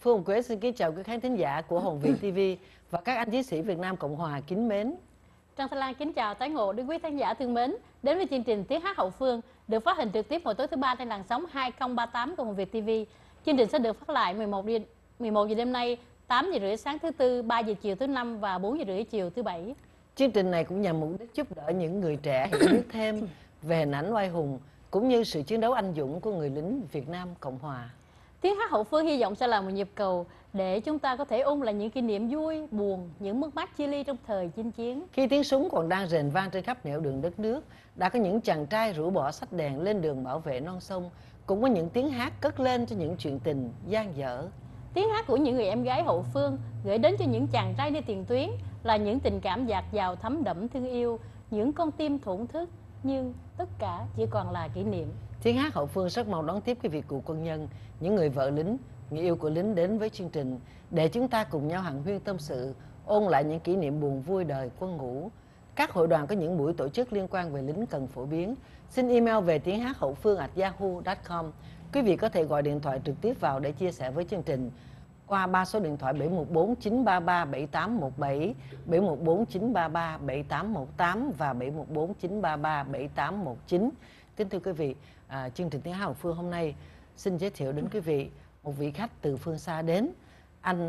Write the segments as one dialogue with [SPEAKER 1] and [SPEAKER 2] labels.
[SPEAKER 1] Phương Hồng Quế xin kính chào quý khán thính giả của Hồng Việt TV và các anh chiến sĩ Việt Nam Cộng Hòa kính mến.
[SPEAKER 2] Trang Thanh Lan kính chào tái ngộ đến quý khán giả thương mến. Đến với chương trình Tiếng hát hậu phương được phát hình trực tiếp mỗi tối thứ ba trên làn sóng 2038 của Hồng Việt TV. Chương trình sẽ được phát lại 11 giờ đêm nay, 8 giờ rưỡi sáng thứ tư, 3 giờ chiều thứ năm và 4 giờ rưỡi chiều thứ bảy.
[SPEAKER 1] Chương trình này cũng nhằm mục đích giúp đỡ những người trẻ hiểu biết thêm về hình ảnh oai hùng cũng như sự chiến đấu anh dũng của người lính Việt Nam Cộng Hòa.
[SPEAKER 2] Tiếng hát hậu phương hy vọng sẽ là một nhịp cầu để chúng ta có thể ôn lại những kỷ niệm vui, buồn, những mất mát chia ly trong thời chinh chiến.
[SPEAKER 1] Khi tiếng súng còn đang rền vang trên khắp nẻo đường đất nước, đã có những chàng trai rũ bỏ sách đèn lên đường bảo vệ non sông, cũng có những tiếng hát cất lên cho những chuyện tình dang dở.
[SPEAKER 2] Tiếng hát của những người em gái hậu phương gửi đến cho những chàng trai nơi tiền tuyến là những tình cảm dạt dào thấm đẫm thương yêu, những con tim thổn thức, nhưng tất cả chỉ còn là kỷ niệm.
[SPEAKER 1] Tiếng hát hậu phương rất mong đón tiếp quý vị cựu quân nhân, những người vợ lính, người yêu của lính đến với chương trình để chúng ta cùng nhau hàn huyên tâm sự, ôn lại những kỷ niệm buồn vui đời quân ngũ. Các hội đoàn có những buổi tổ chức liên quan về lính cần phổ biến. Xin email về tiếng hát hậu phương@yahoo.com. Quý vị có thể gọi điện thoại trực tiếp vào để chia sẻ với chương trình qua 3 số điện thoại 714 933 7817, 714 933 7818 và 714 933 7819. Kính thưa quý vị, chương trình Tiếng hát hậu phương hôm nay xin giới thiệu đến quý vị một vị khách từ phương xa đến. Anh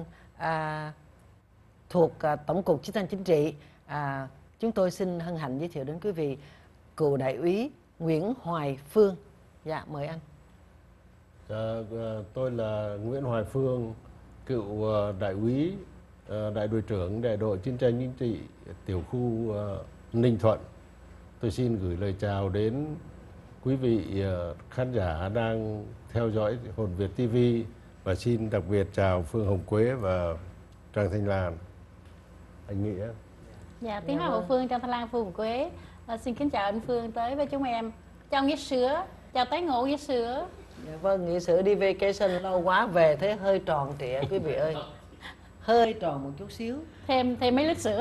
[SPEAKER 1] thuộc Tổng cục Chiến tranh Chính trị. Chúng tôi xin hân hạnh giới thiệu đến quý vị cựu đại úy Nguyễn Hoài Phương. Dạ, mời anh.
[SPEAKER 3] Tôi là Nguyễn Hoài Phương, cựu đại úy, đại đội trưởng đại đội chiến tranh chính trị tiểu khu Ninh Thuận. Tôi xin gửi lời chào đến quý vị khán giả đang theo dõi Hồn Việt TV và xin đặc biệt chào Phương Hồng Quế và Trang Thanh Lan. Anh Nghĩa.
[SPEAKER 2] Dạ, Tiếng hát hậu phương Trang Thanh Lan, Phương Hồng Quế. Xin kính chào anh Phương tới với chúng em. Chào Nghĩa Sữa, chào tái ngộ Nghĩa Sữa.
[SPEAKER 1] Dạ, vâng, Nghĩa Sữa đi vacation lâu quá về thế hơi tròn trịa quý vị ơi. Hơi tròn một chút xíu.
[SPEAKER 2] Thêm mấy lít sữa.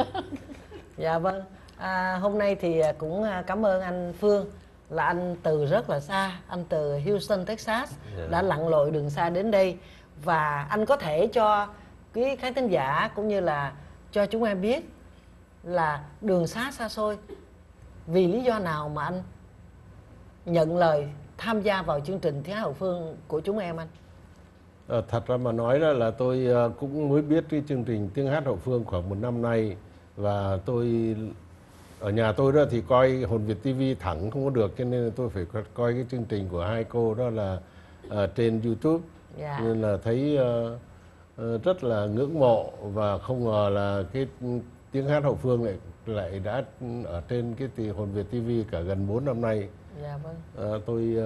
[SPEAKER 1] Dạ vâng. Hôm nay thì cũng cảm ơn anh Phương, là anh từ rất là xa, anh từ Houston, Texas đã lặn lội đường xa đến đây, và anh có thể cho quý khán thính giả cũng như là cho chúng em biết là đường xá xa xôi vì lý do nào mà anh nhận lời tham gia vào chương trình Tiếng hát hậu phương của chúng em anh?
[SPEAKER 3] Thật ra mà nói là tôi cũng mới biết cái chương trình Tiếng hát hậu phương khoảng 1 năm nay, và tôi ở nhà tôi đó thì coi Hồn Việt TV thẳng không có được, cho nên là tôi phải coi cái chương trình của hai cô đó là trên YouTube. Nên là thấy rất là ngưỡng mộ, và không ngờ là cái Tiếng hát hậu phương lại đã ở trên cái Hồn Việt TV cả gần 4 năm nay.
[SPEAKER 1] Dạ vâng.
[SPEAKER 3] Tôi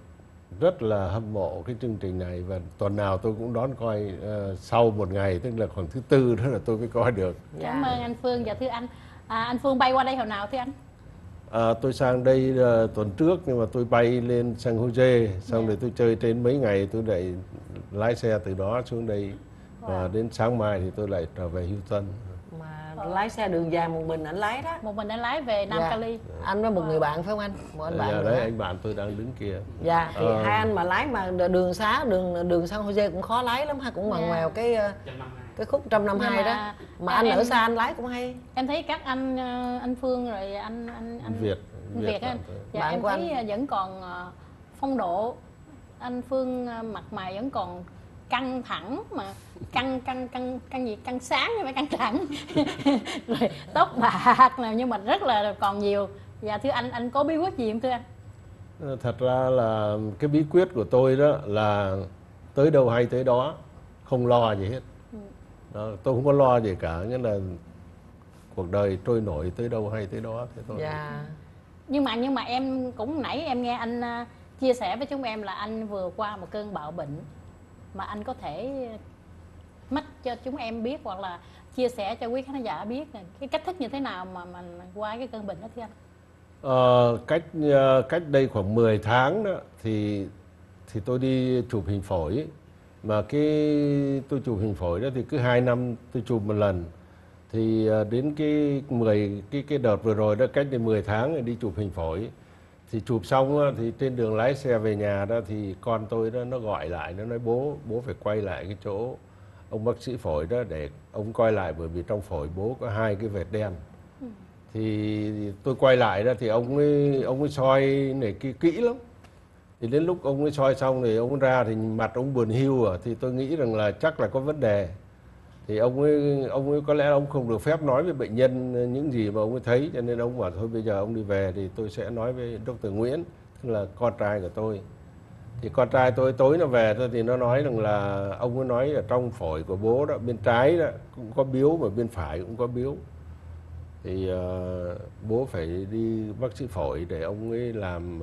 [SPEAKER 3] rất là hâm mộ cái chương trình này, và tuần nào tôi cũng đón coi sau một ngày, tức là khoảng thứ tư đó là tôi mới coi được.
[SPEAKER 2] Cảm ơn anh Phương. Dạ thưa anh, anh Phương bay qua đây hồi nào thưa anh?
[SPEAKER 3] Tôi sang đây tuần trước, nhưng mà tôi bay lên San Jose, xong rồi tôi chơi trên mấy ngày, tôi lại lái xe từ đó xuống đây, và đến sáng mai thì tôi lại trở về Houston.
[SPEAKER 1] Mà lái xe đường dài một mình anh lái đó?
[SPEAKER 2] Một mình anh lái về Nam Cali.
[SPEAKER 1] Anh với một người bạn phải không anh? Một anh bạn
[SPEAKER 3] đấy, anh bạn tôi đang đứng kia.
[SPEAKER 1] Dạ, thì hai anh mà lái mà đường xá, đường San Jose cũng khó lái lắm ha, cũng ngoằn ngoèo cái khúc 152 đó. Mà anh ở xa anh lái cũng hay.
[SPEAKER 2] Em thấy các anh Phương rồi anh Việt anh. Dạ, em thấy vẫn còn phong độ. Anh Phương mặt mày vẫn còn căng thẳng, mà căng gì, căng sáng nhưng mà căng thẳng. Rồi tóc bạc nào nhưng mà rất là còn nhiều. Dạ thưa anh có bí quyết gì không thưa anh?
[SPEAKER 3] Thật ra là cái bí quyết của tôi đó là tới đâu hay tới đó, không lo gì hết. Đó, tôi không có lo gì cả, nghĩa là cuộc đời trôi nổi tới đâu hay tới đó thế thôi.
[SPEAKER 1] Dạ.
[SPEAKER 2] Nhưng mà em cũng nãy em nghe anh chia sẻ với chúng em là anh vừa qua một cơn bạo bệnh, mà anh có thể mách cho chúng em biết hoặc là chia sẻ cho quý khán giả biết cái cách thức như thế nào mà qua cái cơn bệnh đó thưa anh?
[SPEAKER 3] Cách đây khoảng 10 tháng đó thì tôi đi chụp hình phổi, mà tôi chụp hình phổi đó thì cứ 2 năm tôi chụp một lần. Thì đến cái đợt vừa rồi đó, cách đây 10 tháng rồi đi chụp hình phổi, thì chụp xong đó, thì trên đường lái xe về nhà đó thì con tôi đó nó gọi lại, nó nói bố phải quay lại cái chỗ ông bác sĩ phổi đó để ông coi lại, bởi vì trong phổi bố có 2 cái vệt đen. Thì tôi quay lại đó thì ông ấy soi này kia kỹ lắm. Thì đến lúc ông ấy soi xong thì ông ấy ra thì mặt ông buồn hiu thì tôi nghĩ rằng là chắc là có vấn đề. Thì ông ấy có lẽ ông không được phép nói với bệnh nhân những gì mà ông ấy thấy, cho nên ông bảo thôi bây giờ ông đi về thì tôi sẽ nói với Dr. Nguyễn, tức là con trai của tôi. Thì con trai tôi tối nó về thôi thì nó nói rằng là ông ấy nói ở trong phổi của bố đó, bên trái đó cũng có biếu mà bên phải cũng có biếu. Thì bố phải đi bác sĩ phổi để ông ấy làm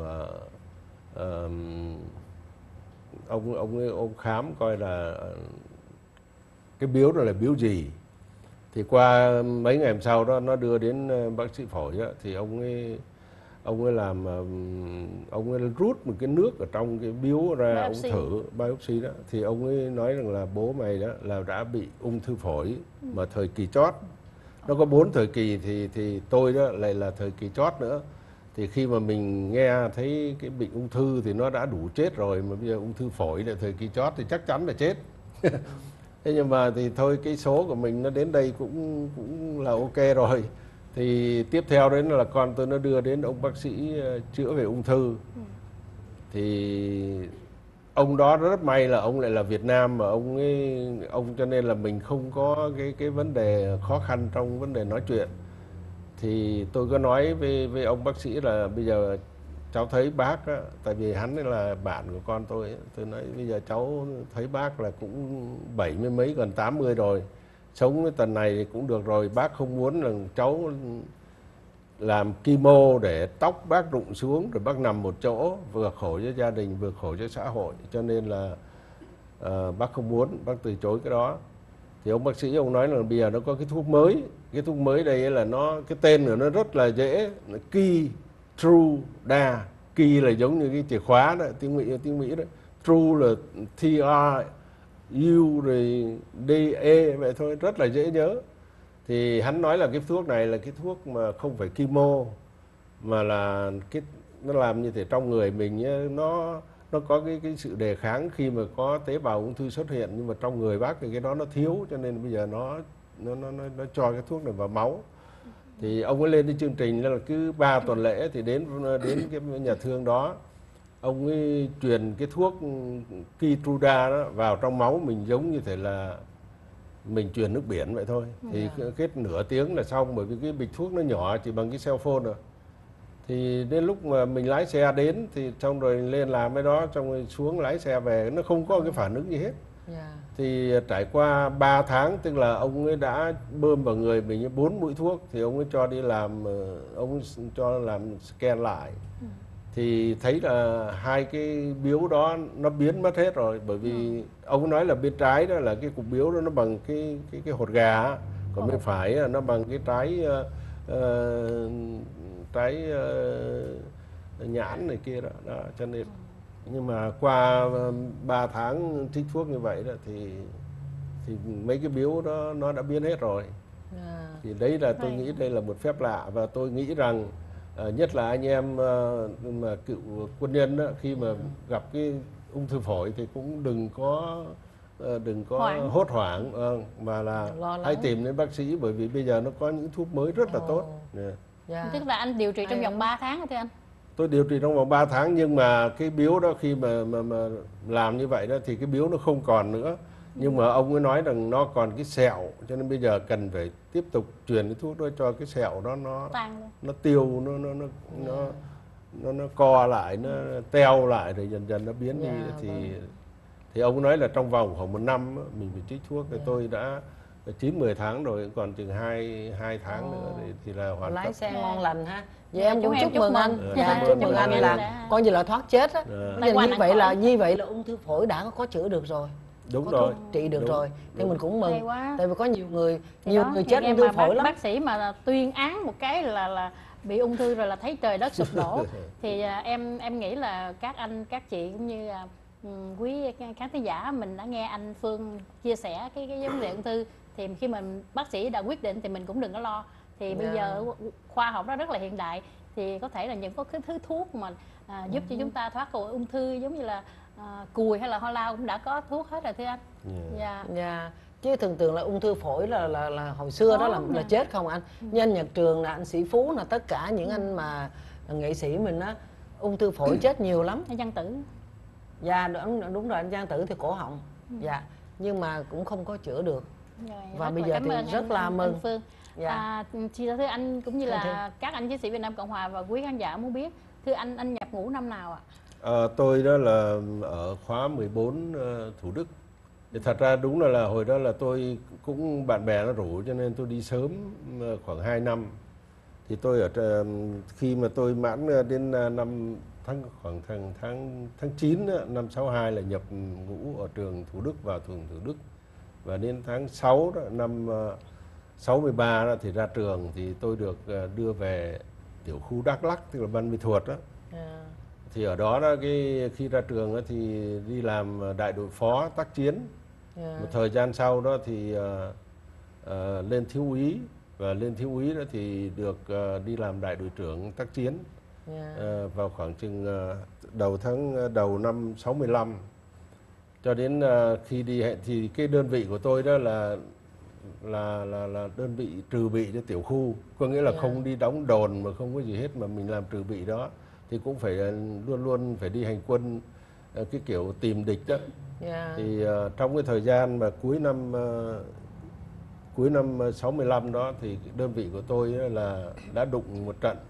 [SPEAKER 3] ông khám coi là cái biếu đó là biếu gì. Thì qua mấy ngày sau đó nó đưa đến bác sĩ phổi đó, thì ông ấy làm ông ấy rút một cái nước ở trong cái biếu ra, ông thử biopsy đó, thì ông ấy nói rằng là bố mày đó là đã bị ung thư phổi mà thời kỳ chót. Nó có 4 thời kỳ thì tôi đó lại là thời kỳ chót nữa. Thì khi mà mình nghe thấy cái bệnh ung thư thì nó đã đủ chết rồi, mà bây giờ ung thư phổi là thời kỳ chót thì chắc chắn là chết. Thế nhưng mà thì thôi, cái số của mình nó đến đây cũng là ok rồi. Thì tiếp theo đấy là con tôi nó đưa đến ông bác sĩ chữa về ung thư. Thì ông đó rất may là ông lại là Việt Nam, mà ông cho nên là mình không có cái vấn đề khó khăn trong vấn đề nói chuyện. Thì tôi có nói với ông bác sĩ là bây giờ cháu thấy bác á, tại vì hắn ấy là bạn của con tôi nói bây giờ cháu thấy bác là cũng 70 mấy gần 80 rồi, sống cái tần này thì cũng được rồi, bác không muốn là cháu làm chemo để tóc bác rụng xuống rồi bác nằm một chỗ, vừa khổ cho gia đình vừa khổ cho xã hội, cho nên là bác không muốn, bác từ chối cái đó. Thì ông bác sĩ ông nói là bây giờ nó có cái thuốc mới. Cái thuốc mới đây là cái tên của nó rất là dễ, là Keytruda. Key là giống như cái chìa khóa đó, tiếng Mỹ đó. True là T-R-U rồi D-E vậy thôi, rất là dễ nhớ. Thì hắn nói là cái thuốc này là cái thuốc mà không phải chemo, mà là nó làm như thế trong người mình ấy, nó có cái sự đề kháng khi mà có tế bào ung thư xuất hiện, nhưng mà trong người bác thì cái đó nó thiếu, cho nên bây giờ nó cho cái thuốc này vào máu. Thì ông ấy lên cái chương trình là cứ 3 tuần lễ thì đến cái nhà thương đó, ông ấy truyền cái thuốc Keytruda đó vào trong máu mình, giống như thể là mình truyền nước biển vậy thôi. Thì kết nửa tiếng là xong, bởi vì cái bịch thuốc nó nhỏ chỉ bằng cái cell phone rồi. Thì đến lúc mà mình lái xe đến thì xong rồi lên làm cái đó, xong rồi xuống lái xe về, nó không có cái phản ứng gì hết. Thì trải qua 3 tháng, tức là ông ấy đã bơm vào người mình 4 mũi thuốc, thì ông ấy cho đi làm, ông ấy cho làm scan lại. Thì thấy là 2 cái biếu đó nó biến mất hết rồi, bởi vì ông ấy nói là bên trái đó là cái cục biếu đó nó bằng cái hột gà, còn bên phải là nó bằng cái trái nhãn này kia đó. Cho nên nhưng mà qua 3 tháng trích thuốc như vậy đó thì mấy cái biếu đó nó đã biến hết rồi. Thì đấy là tôi nghĩ đây là một phép lạ, và tôi nghĩ rằng nhất là anh em mà cựu quân nhân đó, khi mà gặp cái ung thư phổi thì cũng đừng có hốt hoảng, mà là hãy tìm đến bác sĩ, bởi vì bây giờ nó có những thuốc mới rất là tốt.
[SPEAKER 2] Tức là anh điều trị trong vòng 3 tháng hả thưa anh?
[SPEAKER 3] Tôi điều trị trong vòng 3 tháng, nhưng mà cái biếu đó khi mà làm như vậy đó thì cái biếu nó không còn nữa. Nhưng mà ông ấy nói rằng nó còn cái sẹo, cho nên bây giờ cần phải tiếp tục truyền cái thuốc đó cho cái sẹo đó nó tiêu, nó co lại, nó teo lại rồi dần dần nó biến đi. Thì ông nói là trong vòng khoảng 1 năm mình phải trích thuốc. Thì tôi đã 9-10 tháng rồi, còn chừng 2 tháng nữa thì là hoàn tất.
[SPEAKER 1] Lái xe ngon lành ha. Vậy em cũng chúc mừng anh. Chúc mừng anh là coi như là thoát chết á. Như vậy là ung thư phổi đã có chữa được rồi.
[SPEAKER 3] Đúng rồi,
[SPEAKER 1] trị được rồi. Thì mình cũng mừng. Tại vì có nhiều người chết ung thư phổi lắm.
[SPEAKER 2] Bác sĩ mà tuyên án một cái là bị ung thư rồi là thấy trời đất sụp đổ. Thì em nghĩ là các chị cũng như quý khán thính giả mình đã nghe anh Phương chia sẻ cái vấn đề ung thư, thì khi mình bác sĩ đã quyết định thì mình cũng đừng có lo. Thì bây giờ khoa học nó rất là hiện đại, thì có thể là những cái thứ thuốc mà giúp cho chúng ta thoát khỏi ung thư, giống như là cùi hay là hoa lao cũng đã có thuốc hết rồi thưa anh.
[SPEAKER 1] Chứ thường thường là ung thư phổi là hồi xưa đó là chết không anh? Như anh Nhật Trường là anh Sĩ Phú là tất cả những anh mà nghệ sĩ mình á, ung thư phổi chết nhiều lắm.
[SPEAKER 2] Anh Văn Tử.
[SPEAKER 1] Dạ đúng rồi, anh Giang Tử thì cổ họng. Dạ, nhưng mà cũng không có chữa được.
[SPEAKER 2] Rồi,
[SPEAKER 1] và bây giờ thì rất là mừng.
[SPEAKER 2] Anh Phương. Dạ. Chị thưa anh cũng như là các anh chiến sĩ Việt Nam Cộng Hòa và quý khán giả muốn biết, thưa anh nhập ngũ năm nào ạ?
[SPEAKER 3] Tôi đó là ở khóa 14 Thủ Đức. Thì thật ra đúng là hồi đó là tôi cũng bạn bè nó rủ cho nên tôi đi sớm khoảng 2 năm. Thì tôi ở khi mà tôi mãn đến khoảng tháng 9 năm 62 là nhập ngũ ở trường Thủ Đức, vào trường Thủ Đức. Và đến tháng 6 đó, năm 63 đó, thì ra trường thì tôi được đưa về tiểu khu Đắk Lắk, tức là Ban Mê Thuột đó. Thì ở đó, khi ra trường đó, thì đi làm đại đội phó tác chiến. Một thời gian sau đó thì lên thiếu úy, và lên thiếu úy đó thì được đi làm đại đội trưởng tác chiến vào khoảng chừng đầu năm 65. Cho đến khi đi thì cái đơn vị của tôi đó là đơn vị trừ bị cho tiểu khu, có nghĩa là không đi đóng đồn mà không có gì hết, mà mình làm trừ bị đó thì cũng phải luôn luôn phải đi hành quân cái kiểu tìm địch đó. Thì trong cái thời gian mà cuối năm 65 đó thì đơn vị của tôi là đã đụng một trận.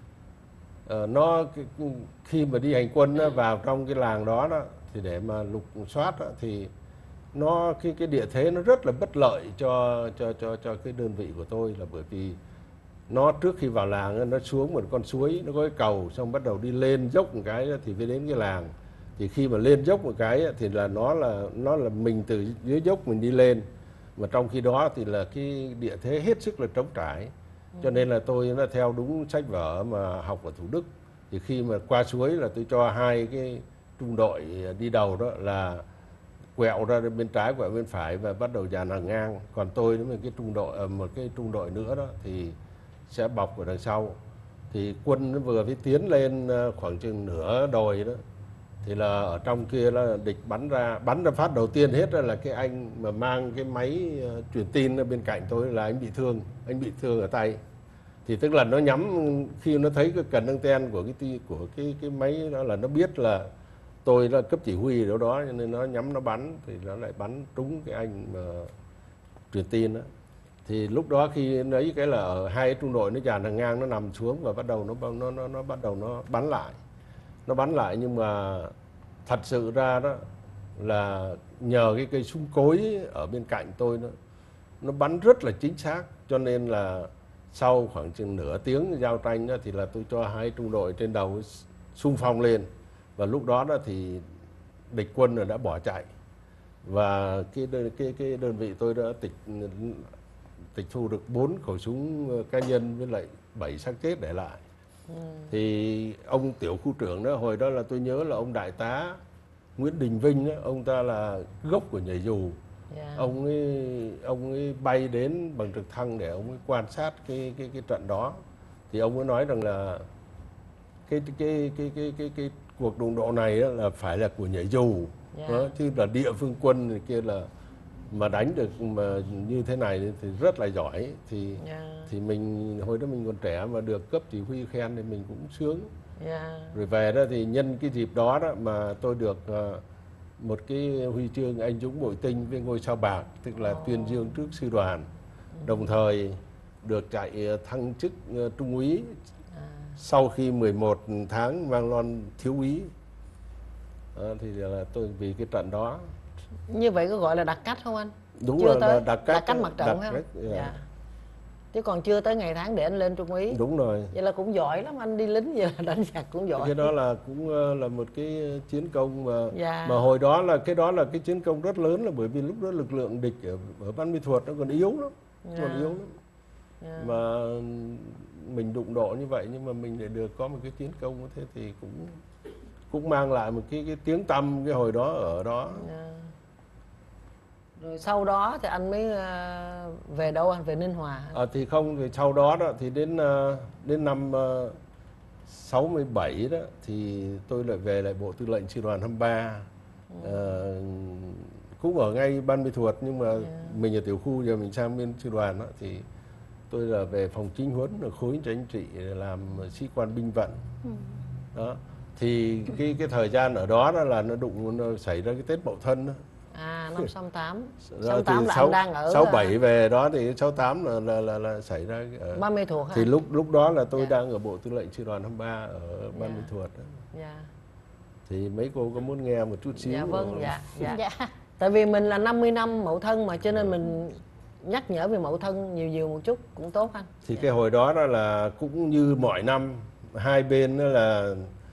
[SPEAKER 3] Khi mà đi hành quân vào trong cái làng đó thì để mà lục soát thì cái địa thế nó rất là bất lợi cho cái đơn vị của tôi, là bởi vì nó trước khi vào làng nó xuống một con suối, nó có cái cầu, xong bắt đầu đi lên dốc một cái thì mới đến cái làng. Thì khi mà lên dốc một cái thì là nó là mình từ dưới dốc mình đi lên, mà trong khi đó thì là cái địa thế hết sức là trống trải. Cho nên là tôi nó theo đúng sách vở mà học ở Thủ Đức. Thì khi mà qua suối là tôi cho 2 cái trung đội đi đầu đó là quẹo ra bên trái, quẹo bên phải và bắt đầu dàn hàng ngang. Còn tôi với một cái trung đội nữa đó thì sẽ bọc ở đằng sau. Thì quân nó vừa mới tiến lên khoảng chừng nửa đồi đó thì là ở trong kia là địch bắn ra phát đầu tiên hết là cái anh mà mang cái máy truyền tin ở bên cạnh tôi, là anh bị thương ở tay. Thì tức là nó nhắm, khi nó thấy cái cần anten của cái máy đó là nó biết là tôi là cấp chỉ huy ở đó, cho nên nó nhắm nó bắn, thì nó lại bắn trúng cái anh mà truyền tin đó. Thì lúc đó khi lấy cái là ở 2 trung đội nó dàn hàng ngang, nó nằm xuống và bắt đầu nó bắt đầu nó bắn lại. Nó bắn lại, nhưng mà thật sự ra đó là nhờ cái cây súng cối ở bên cạnh tôi nó bắn rất là chính xác, cho nên là sau khoảng chừng nửa tiếng giao tranh đó, thì là tôi cho 2 trung đội trên đầu xung phong lên, và lúc đó thì địch quân đã bỏ chạy, và cái đơn vị tôi đã tịch thu được 4 khẩu súng cá nhân với lại 7 xác chết để lại. Thì ông tiểu khu trưởng đó, hồi đó là tôi nhớ là ông đại tá Nguyễn Đình Vinh đó, ông ta là gốc của nhảy dù. Ông ấy bay đến bằng trực thăng để ông ấy quan sát cái trận đó. Thì ông ấy nói rằng là cái cuộc đụng độ này là phải là của nhảy dù, chứ là địa phương quân này kia là mà đánh được mà như thế này thì rất là giỏi. Thì mình hồi đó mình còn trẻ mà được cấp chỉ huy khen thì mình cũng sướng. Rồi về đó thì nhân cái dịp đó mà tôi được một cái huy chương anh dũng bội tinh với ngôi sao bạc, tức là tuyên dương trước sư đoàn, đồng thời được chạy thăng chức trung úy sau khi 11 tháng mang lon thiếu úy. Thì là tôi vì cái trận đó.
[SPEAKER 1] Như vậy có gọi là đặc cách không anh?
[SPEAKER 3] Đúng
[SPEAKER 1] chưa
[SPEAKER 3] rồi,
[SPEAKER 1] tới
[SPEAKER 3] đặc cách
[SPEAKER 1] mặt trận không? Chứ còn chưa tới ngày tháng để anh lên trung úy.
[SPEAKER 3] Đúng rồi.
[SPEAKER 1] Vậy là cũng giỏi lắm, anh đi lính vậy là đánh giặc cũng giỏi.
[SPEAKER 3] Cái đó là cũng là một cái chiến công mà hồi đó là cái chiến công rất lớn, là bởi vì lúc đó lực lượng địch ở Ban Mê Thuột nó còn yếu lắm, mà mình đụng độ như vậy nhưng mà mình lại được có một cái chiến công như thế thì cũng mang lại một cái tiếng tăm cái hồi đó ở đó.
[SPEAKER 1] Rồi sau đó thì anh mới về đâu anh? Về Ninh Hòa?
[SPEAKER 3] Thì không, thì sau đó thì đến năm 67 đó thì tôi lại về lại Bộ Tư lệnh Sư đoàn 23. cũng ở ngay Ban Mỹ Thuật, nhưng mà mình ở tiểu khu, giờ mình sang bên sư đoàn đó, thì tôi là về phòng chính huấn ở khối chính trị làm sĩ quan binh vận. Đó thì cái thời gian ở đó là nó xảy ra cái Tết Mậu Thân đó.
[SPEAKER 1] Năm 68.
[SPEAKER 3] Đó
[SPEAKER 1] 68 là anh đang ở
[SPEAKER 3] 67 về đó, thì 68 là xảy ra ở
[SPEAKER 1] Ban Mỹ Thuật.
[SPEAKER 3] Thì lúc đó là tôi đang ở Bộ Tư lệnh Sư đoàn 23 ở Ban Mỹ Thuật đó. Thì mấy cô có muốn nghe một chút xíu?
[SPEAKER 1] Dạ vâng, dạ. Tại vì mình là 50 năm Mậu Thân mà, cho nên mình nhắc nhở về Mậu Thân nhiều một chút cũng tốt anh.
[SPEAKER 3] Thì cái hồi đó là cũng như mọi năm, hai bên đó là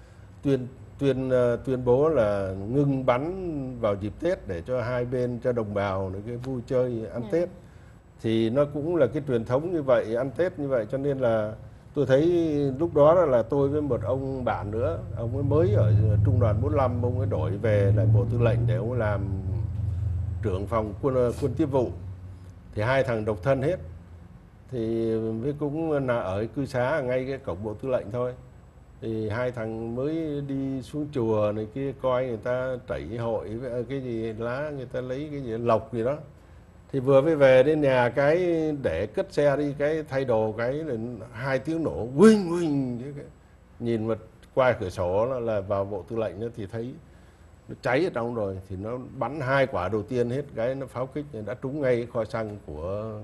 [SPEAKER 3] tuyên bố là ngưng bắn vào dịp Tết để cho hai bên, cho đồng bào để cái vui chơi ăn Tết. Thì nó cũng là cái truyền thống như vậy, ăn Tết như vậy, cho nên là tôi thấy lúc đó là tôi với một ông bạn nữa, ông ấy mới ở trung đoàn 45, ông ấy đổi về lại Bộ Tư lệnh để ông ấy làm trưởng phòng quân tiếp vụ. Thì hai thằng độc thân hết. Thì với cũng là ở cư xá ngay cái cổng Bộ Tư lệnh thôi. Thì hai thằng mới đi xuống chùa này kia coi người ta trẩy hội với cái gì lá, người ta lấy cái gì lộc gì đó. Thì vừa mới về đến nhà cái để cất xe đi, cái thay đồ cái là 2 tiếng nổ huỳnh huỳnh. Nhìn mà qua cửa sổ là vào Bộ Tư lệnh thì thấy nó cháy ở trong rồi, thì nó bắn 2 quả đầu tiên hết, cái nó pháo kích đã trúng ngay cái kho xăng của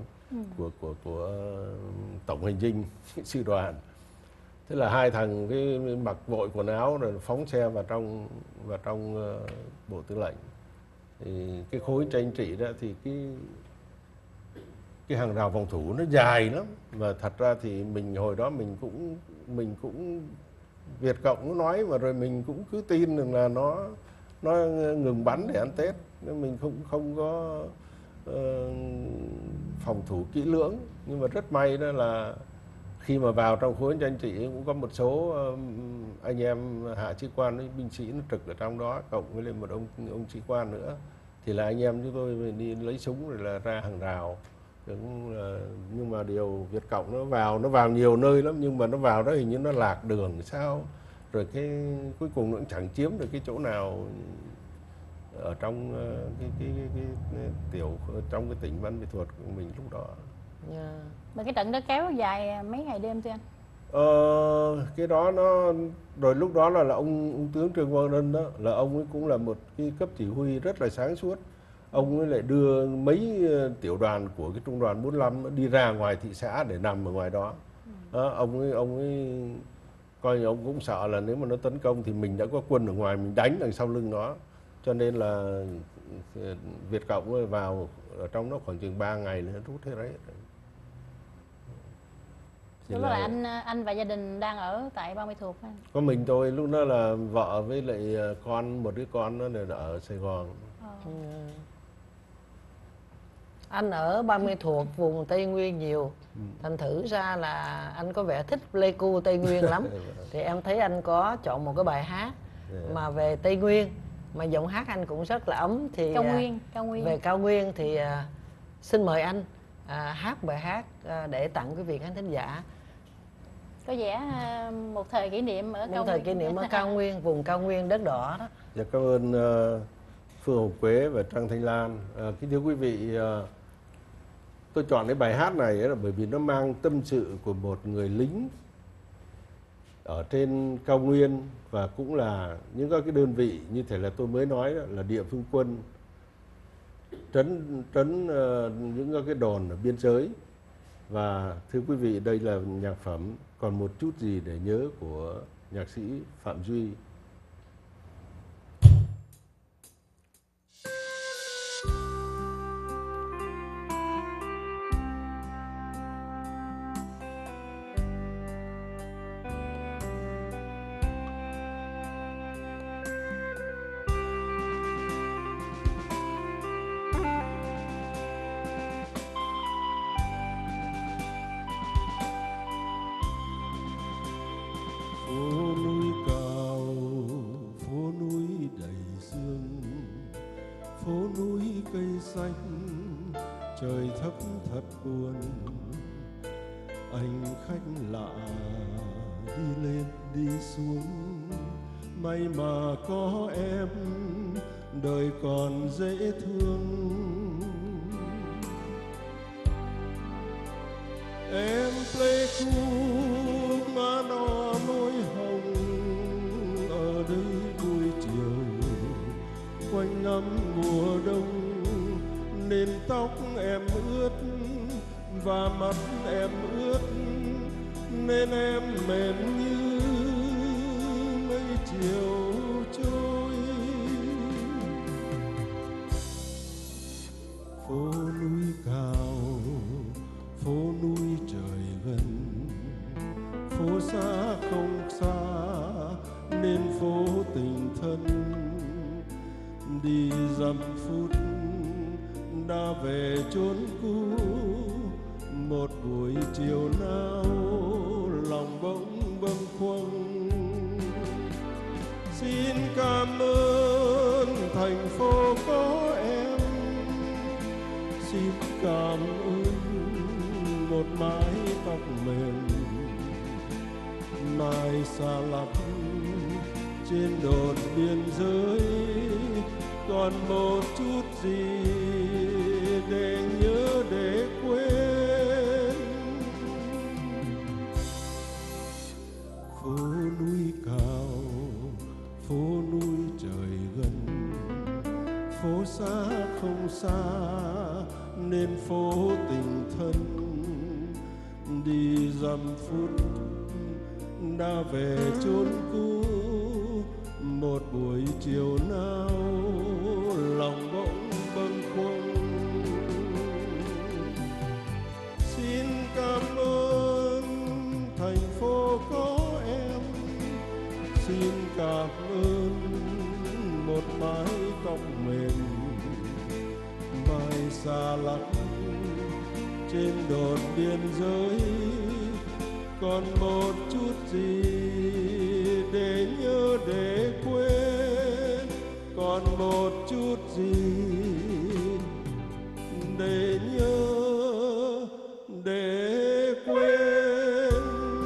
[SPEAKER 3] tổng hành dinh sư đoàn. Thế là hai thằng cái mặc vội quần áo rồi phóng xe vào trong Bộ Tư lệnh. Thì cái khối chính trị đó thì cái hàng rào phòng thủ nó dài lắm, và thật ra thì mình hồi đó mình cũng Việt Cộng nó nói mà, rồi mình cũng cứ tin rằng là nó ngừng bắn để ăn Tết, nên mình không có phòng thủ kỹ lưỡng. Nhưng mà rất may đó là khi mà vào trong khối chính trị cũng có một số anh em hạ sĩ quan với binh sĩ nó trực ở trong đó, cộng với lên một ông sĩ quan nữa, thì là anh em chúng tôi đi lấy súng rồi là ra hàng rào. Nhưng mà điều Việt Cộng nó vào nhiều nơi lắm, nhưng mà nó vào đó hình như nó lạc đường sao, rồi cái cuối cùng nó cũng chẳng chiếm được cái chỗ nào ở trong cái tiểu trong cái tỉnh Ban Mỹ Thuật của mình lúc đó.
[SPEAKER 2] Mà cái trận đó kéo dài mấy ngày đêm thưa anh?
[SPEAKER 3] Cái đó nó rồi lúc đó là ông tướng Trương Quang Ân đó, là ông ấy cũng là một cái cấp chỉ huy rất là sáng suốt. Ông ấy lại đưa mấy tiểu đoàn của cái trung đoàn 45 đi ra ngoài thị xã để nằm ở ngoài đó. Ông ấy coi như ông cũng sợ là nếu mà nó tấn công thì mình đã có quân ở ngoài, mình đánh đằng sau lưng nó. Cho nên là Việt Cộng vào ở trong nó khoảng chừng 3 ngày nữa rút hết đấy.
[SPEAKER 2] Lúc đó là anh và gia đình đang ở tại Ban Mỹ Thuật anh?
[SPEAKER 3] Có mình tôi, lúc đó là vợ với lại một đứa con nó ở Sài Gòn.
[SPEAKER 1] Anh ở Ban Mỹ Thuật vùng Tây Nguyên nhiều, thành thử ra là anh có vẻ thích Pleiku Tây Nguyên lắm. Thì em thấy anh có chọn một cái bài hát mà về Tây Nguyên, mà giọng hát anh cũng rất là ấm. Thì
[SPEAKER 2] cao nguyên.
[SPEAKER 1] Về cao nguyên thì xin mời anh hát bài hát để tặng quý vị khán thính giả.
[SPEAKER 2] Có vẻ một thời kỷ niệm ở cao
[SPEAKER 1] thời kỷ niệm ở cao nguyên, vùng cao nguyên đất đỏ đó.
[SPEAKER 3] Dạ, cảm ơn Phương Hồng Quế và Trang Thanh Lan. Kính thưa quý vị, tôi chọn cái bài hát này là bởi vì nó mang tâm sự của một người lính ở trên cao nguyên, và cũng là những các cái đơn vị như thể là tôi mới nói đó, là địa phương quân trấn những các cái đồn ở biên giới. Và thưa quý vị, đây là nhạc phẩm Còn Một Chút Gì Để Nhớ của nhạc sĩ Phạm Duy. Trời thấp thật buồn, anh khách lạ đi lên đi xuống, may mà có em, đời còn dễ thương. Em Pleiku má no môi hồng, ở đây buổi chiều quanh năm mùa đông, nên tóc em ướt và mắt em ướt, nên em mềm như mây chiều trôi. Phố núi cao, phố núi trời gần, phố xa không xa nên phố tình thân. Đi dăm phút đã về chốn cũ, một buổi chiều nào lòng bỗng bâng khuâng. Xin cảm ơn thành phố có em, xin cảm ơn một mái tóc mềm mai xa lắm trên đồn biên giới. Còn một chút gì để nhớ để quên. Phố núi cao, phố núi trời gần, phố xa không xa nên phố tình thân. Đi dăm phút đã về chốn cũ, một buổi chiều nào lòng bỗng bâng khuâng. Xin cảm ơn thành phố có em, xin cảm ơn một mái tóc mềm mai xa lắm trên đồn biên giới. Còn một chút gì để nhớ để quên, còn một chút gì để nhớ để quên.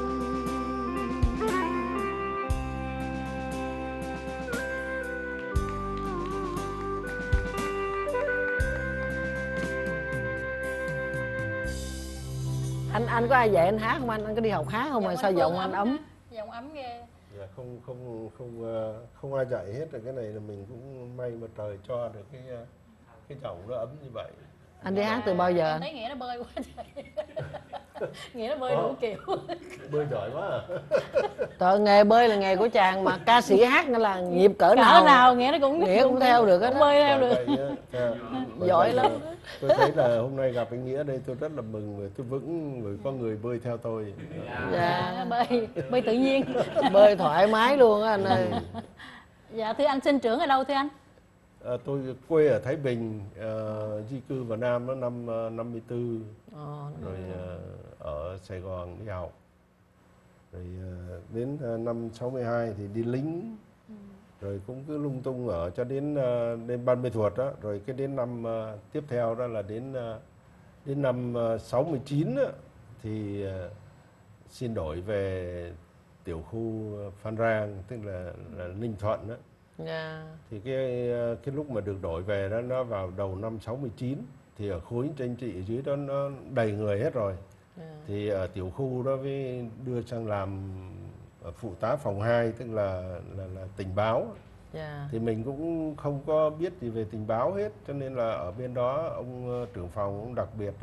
[SPEAKER 1] Anh có ai dạy anh hát không anh? Anh có đi học hát không mà sao giọng anh ấm?
[SPEAKER 2] Giọng ấm ghê.
[SPEAKER 3] Dạ, không ai dạy hết, rồi cái này là mình cũng may mà trời cho được cái giọng nó ấm như vậy.
[SPEAKER 1] Anh đi hát từ bao giờ?
[SPEAKER 2] Em thấy Nghĩa nó bơi quá trời. Nghĩa nó bơi đủ kiểu.
[SPEAKER 3] Bơi giỏi quá à.
[SPEAKER 1] Trời, nghề bơi là nghề của chàng mà ca sĩ hát nó là nhịp cỡ
[SPEAKER 2] nào Nghĩa nó cũng
[SPEAKER 1] theo được hết
[SPEAKER 2] đó. Bơi theo được.
[SPEAKER 1] Giỏi lắm.
[SPEAKER 3] Tôi thấy là hôm nay gặp anh Nghĩa đây tôi rất là mừng, và tôi vững vì có người bơi theo tôi.
[SPEAKER 2] Dạ, bơi tự nhiên.
[SPEAKER 1] Bơi thoải mái luôn á anh ơi.
[SPEAKER 2] Dạ, thưa anh sinh trưởng ở đâu thưa anh?
[SPEAKER 3] Tôi quê ở Thái Bình, di cư vào Nam nó năm 54, rồi ở Sài Gòn đi học, rồi đến năm 62 thì đi lính, rồi cũng cứ lung tung ở cho đến Ban Mê Thuột đó, rồi cái đến năm tiếp theo đó là đến năm 69 đó, thì xin đổi về tiểu khu Phan Rang, tức là Ninh Thuận đó.
[SPEAKER 1] Yeah.
[SPEAKER 3] Thì cái lúc mà được đổi về đó nó vào đầu năm 69, thì ở khối chính trị ở dưới đó nó đầy người hết rồi. Thì ở tiểu khu đó với đưa sang làm phụ tá phòng 2, tức là tình báo. Thì mình cũng không có biết gì về tình báo hết, cho nên là ở bên đó ông trưởng phòng cũng đặc biệt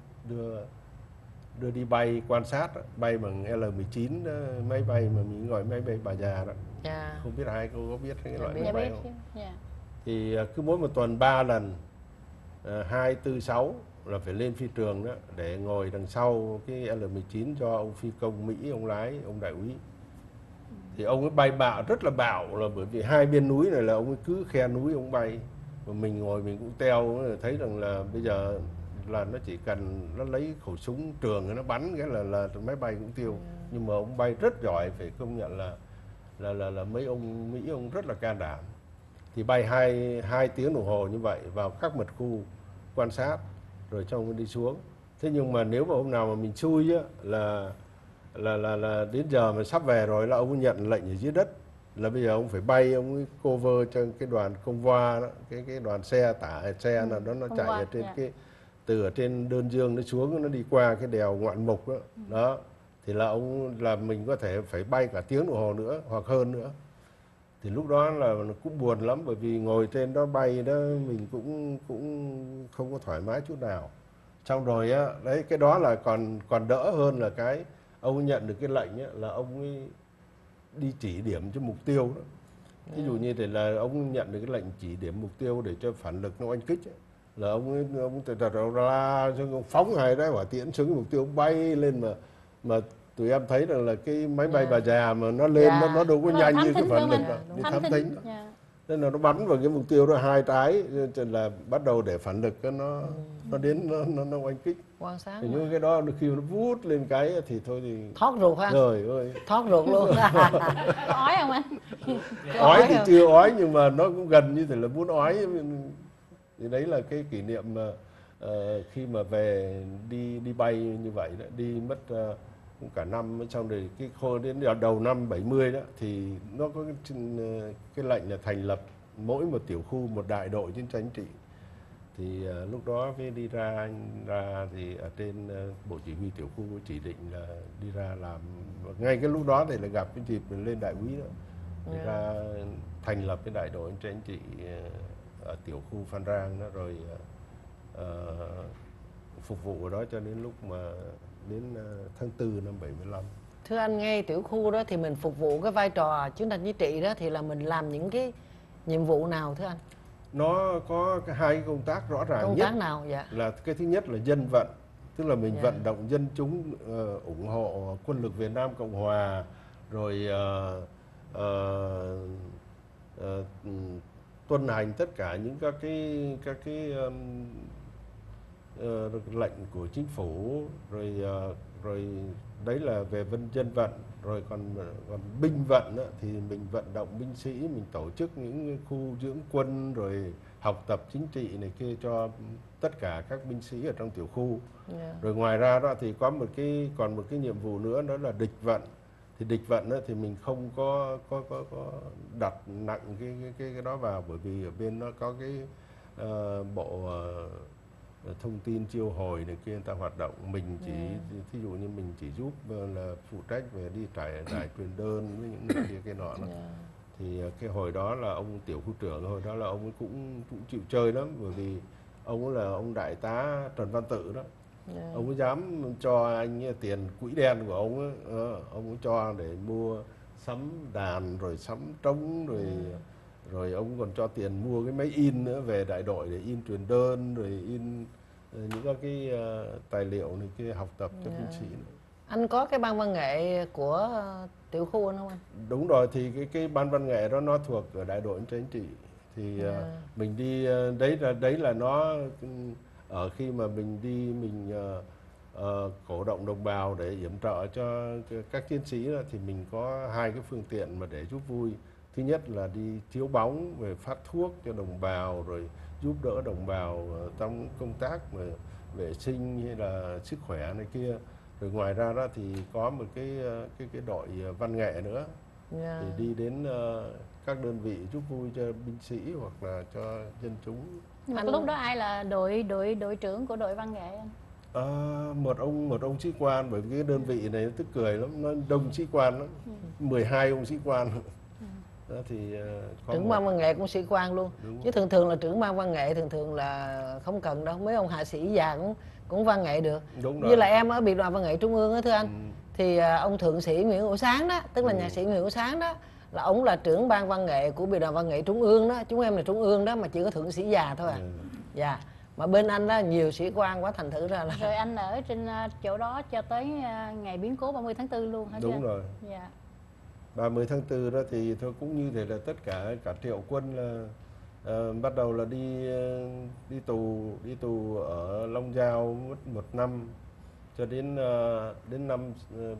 [SPEAKER 3] đưa đi bay quan sát, bay bằng L-19, máy bay mà mình gọi máy bay bà già đó. Không biết ai cô có biết cái loại máy bay không? Thì cứ mỗi một tuần 3 lần, 2, 4, 6 là phải lên phi trường đó để ngồi đằng sau cái L-19 cho ông phi công Mỹ, ông lái, ông đại úy. Thì ông ấy bay bạo, rất là bạo, là bởi vì hai bên núi này là ông ấy cứ khe núi ông bay, và mình ngồi mình cũng teo, thấy rằng là bây giờ là nó chỉ cần nó lấy khẩu súng trường nó bắn cái là máy bay cũng tiêu. Nhưng mà ông bay rất giỏi, phải công nhận là mấy ông Mỹ ông rất là can đảm. Thì bay 2 tiếng đồng hồ như vậy vào các mật khu quan sát rồi cho ông đi xuống. Thế nhưng mà nếu mà hôm nào mà mình xui á, là đến giờ mà sắp về rồi là ông nhận lệnh ở dưới đất là bây giờ ông phải bay, ông ấy cover cho cái đoàn convoy đó, cái đoàn xe xe là nó chạy ở trên cái từ ở trên Đơn Dương nó xuống, nó đi qua cái đèo Ngoạn Mục đó. Đó thì là mình có thể phải bay cả tiếng đồng hồ nữa hoặc hơn nữa. Thì lúc đó là cũng buồn lắm, bởi vì ngồi trên đó bay đó mình cũng không có thoải mái chút nào. Xong rồi á, đấy cái đó là còn đỡ hơn là cái ông nhận được cái lệnh á, là ông ấy đi chỉ điểm cho mục tiêu đó. Ví dụ như thế là ông nhận được cái lệnh chỉ điểm mục tiêu để cho phản lực nó oanh kích ấy. Là ông ra phóng hai đấy hỏa tiễn xuống cái mục tiêu, bay lên mà tụi em thấy rằng là cái máy bay bà già mà nó lên nó đâu có nhanh như cái phản lực đó, như thám thính. Nên là nó bắn vào cái mục tiêu đó 2 trái, là bắt đầu để phản lực nó đến nó oanh kích.
[SPEAKER 1] Quan sát.
[SPEAKER 3] Thì những cái đó khi nó vút lên cái thì thôi thì
[SPEAKER 1] thoát ruột ha.
[SPEAKER 3] Trời ơi.
[SPEAKER 1] Thoát ruột luôn.
[SPEAKER 2] Ói không anh?
[SPEAKER 3] Ói thì chưa ói nhưng mà nó cũng gần như thế là muốn ói. Thì đấy là cái kỷ niệm mà khi mà về đi bay như vậy đó, đi mất cũng cả năm. Xong rồi cái đến đầu năm 70 đó thì nó có cái lệnh là thành lập mỗi một tiểu khu một đại đội chiến tranh trị. Thì lúc đó mới đi ra thì ở trên bộ chỉ huy tiểu khu chỉ định là đi ra làm. Ngay cái lúc đó thì là gặp cái dịp lên đại úy đó, đi ra thành lập cái đại đội chiến trị ở tiểu khu Phan Rang đó, rồi phục vụ ở đó cho đến lúc mà đến tháng 4 năm 75.
[SPEAKER 1] Thưa anh, ngay tiểu khu đó thì mình phục vụ cái vai trò chiến tranh chính trị đó thì là mình làm những cái nhiệm vụ nào thưa anh?
[SPEAKER 3] Nó có hai cái công tác rõ ràng
[SPEAKER 1] công
[SPEAKER 3] nhất.
[SPEAKER 1] Công tác nào? Dạ.
[SPEAKER 3] Là cái thứ nhất là dân vận, tức là mình vận động dân chúng ủng hộ quân lực Việt Nam Cộng Hòa, rồi tuân hành tất cả những các cái lệnh của chính phủ, rồi đấy là về dân vận. Rồi còn binh vận đó, thì mình vận động binh sĩ, mình tổ chức những khu dưỡng quân, rồi học tập chính trị này kia cho tất cả các binh sĩ ở trong tiểu khu. Rồi ngoài ra đó thì còn một cái nhiệm vụ nữa, đó là địch vận. Thì địch vận đó, thì mình không có đặt nặng cái đó vào, bởi vì ở bên nó có cái bộ thông tin chiêu hồi này kia người ta hoạt động. Mình chỉ thí dụ như mình chỉ giúp là phụ trách về đi đài truyền đơn với những người kia cái nọ. Thì cái hồi đó là ông tiểu khu trưởng, hồi đó là ông ấy cũng chịu chơi lắm, bởi vì ông là ông đại tá Trần Văn Tự đó. Ông ấy dám cho anh tiền quỹ đen của ông ấy, ông ấy cho để mua sắm đàn, rồi sắm trống, rồi ông còn cho tiền mua cái máy in nữa về đại đội để in truyền đơn, rồi in những cái tài liệu này kia học tập cho binh sĩ nữa.
[SPEAKER 1] Anh có cái ban văn nghệ của tiểu khu không anh?
[SPEAKER 3] Đúng rồi, thì cái ban văn nghệ đó nó thuộc ở đại đội chính trị. Thì mình đi đấy là nó ở khi mà mình đi mình cổ động đồng bào để yểm trợ cho các chiến sĩ đó, thì mình có hai cái phương tiện mà để giúp vui. Thứ nhất là đi chiếu bóng, về phát thuốc cho đồng bào, rồi giúp đỡ đồng bào trong công tác vệ sinh hay là sức khỏe này kia. Rồi ngoài ra đó thì có một cái đội văn nghệ nữa, thì đi đến các đơn vị giúp vui cho binh sĩ hoặc là cho dân chúng.
[SPEAKER 2] Nhưng mà lúc đó ai là đội trưởng của đội văn nghệ anh?
[SPEAKER 3] Một ông sĩ quan, bởi vì cái đơn vị này nó tức cười lắm, nó đông sĩ quan lắm, 12 ông sĩ quan. Đó thì
[SPEAKER 1] trưởng ban văn nghệ cũng sĩ quan luôn. Chứ thường là trưởng ban văn nghệ thường là không cần đâu, mấy ông hạ sĩ già cũng văn nghệ được. Như là em ở biệt đoàn văn nghệ trung ương đó thưa anh, thì ông thượng sĩ Nguyễn Hữu Sáng đó, tức là nhạc sĩ Nguyễn Hữu Sáng đó, là ông là trưởng ban văn nghệ của biệt đoàn văn nghệ trung ương đó. Chúng em là trung ương đó, mà chỉ có thượng sĩ già thôi à. Dạ. Mà bên anh đó nhiều sĩ quan quá, thành thử ra là
[SPEAKER 2] rồi anh ở trên chỗ đó cho tới ngày biến cố 30 tháng 4 luôn hả?
[SPEAKER 3] Đúng rồi.
[SPEAKER 2] Dạ.
[SPEAKER 3] 30 tháng 4 đó thì thôi cũng như thế là tất cả triệu quân là bắt đầu là đi tù ở Long Giao mất 1 năm, cho đến năm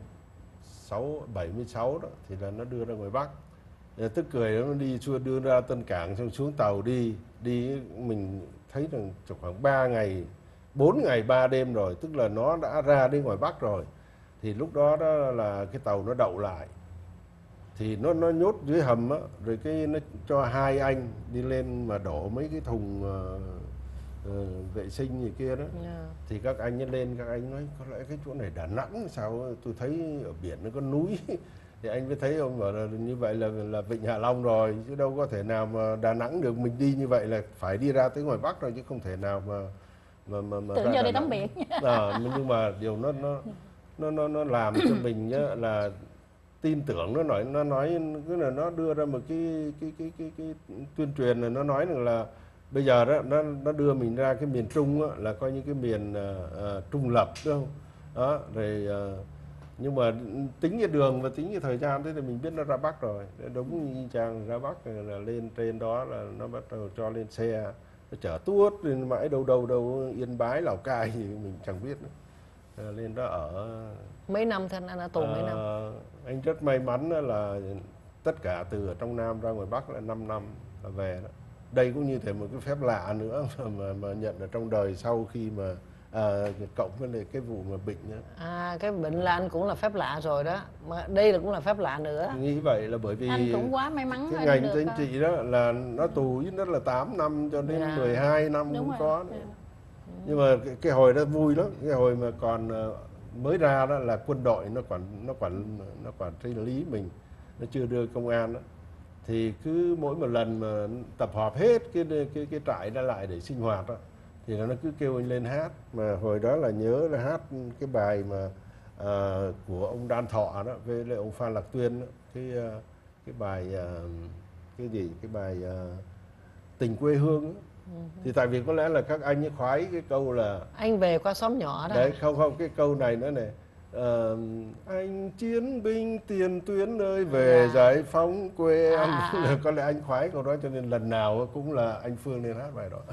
[SPEAKER 3] 76 đó thì là nó đưa ra ngoài Bắc. Tức cười nó đi đưa ra Tân Cảng, xong xuống tàu đi mình thấy rằng khoảng 4 ngày 3 đêm rồi, tức là nó đã ra đến ngoài Bắc rồi. Thì lúc đó là cái tàu nó đậu lại. thì nó nhốt dưới hầm á, rồi cái nó cho hai anh đi lên mà đổ mấy cái thùng vệ sinh gì kia đó. Thì các anh ấy lên, các anh nói có lẽ cái chỗ này Đà Nẵng sao tôi thấy ở biển nó có núi. Thì anh mới thấy ông bảo là như vậy là Vịnh Hạ Long rồi, chứ đâu có thể nào mà Đà Nẵng được. Mình đi như vậy là phải đi ra tới ngoài Bắc rồi, chứ không thể nào mà
[SPEAKER 2] tự do đi tắm biển.
[SPEAKER 3] Nhưng mà điều nó làm cho mình nhá, là tin tưởng. Nó nói cứ là nó đưa ra một cái tuyên truyền, là nó nói rằng là bây giờ đó nó đưa mình ra cái miền Trung đó, là coi như cái miền trung lập, đúng không? Đó rồi nhưng mà tính cái đường và tính cái thời gian thế thì mình biết nó ra Bắc rồi. Đúng như chàng ra Bắc là lên trên đó là nó bắt đầu cho lên xe, nó chở tuốt lên mãi đâu Yên Bái, Lào Cai thì mình chẳng biết nữa. Lên đó ở
[SPEAKER 1] mấy năm thôi anh ở tù mấy năm?
[SPEAKER 3] Anh rất may mắn là tất cả từ ở trong Nam ra ngoài Bắc là 5 năm là về đó. Đây cũng như thể một cái phép lạ nữa mà nhận ở trong đời sau khi mà cộng với lại cái vụ mà bệnh nữa.
[SPEAKER 1] Cái bệnh là anh cũng là phép lạ rồi đó, mà đây là cũng là phép lạ nữa.
[SPEAKER 3] Nghĩ vậy là bởi vì
[SPEAKER 2] anh cũng quá may mắn.
[SPEAKER 3] Cái ngành chính trị đó là nó tù ít nhất là 8 năm cho đến 12 năm cũng có nữa. Nhưng mà cái hồi đó vui lắm, cái hồi mà còn mới ra đó là quân đội nó quản lý mình, nó chưa đưa công an đó. Thì cứ mỗi một lần mà tập hợp hết cái trại ra lại để sinh hoạt đó, thì nó cứ kêu anh lên hát. Mà hồi đó là nhớ là hát cái bài mà của ông Đan Thọ đó với lại ông Phan Lạc Tuyên đó, cái bài cái bài Tình Quê Hương đó. Thì tại vì có lẽ là các anh ấy khoái cái câu là
[SPEAKER 1] anh về qua xóm nhỏ đó.
[SPEAKER 3] Đấy, không cái câu này nữa này. Anh chiến binh tiền tuyến ơi về giải phóng quê anh. Có lẽ anh khoái câu đó, cho nên lần nào cũng là anh Phương lên hát bài đó.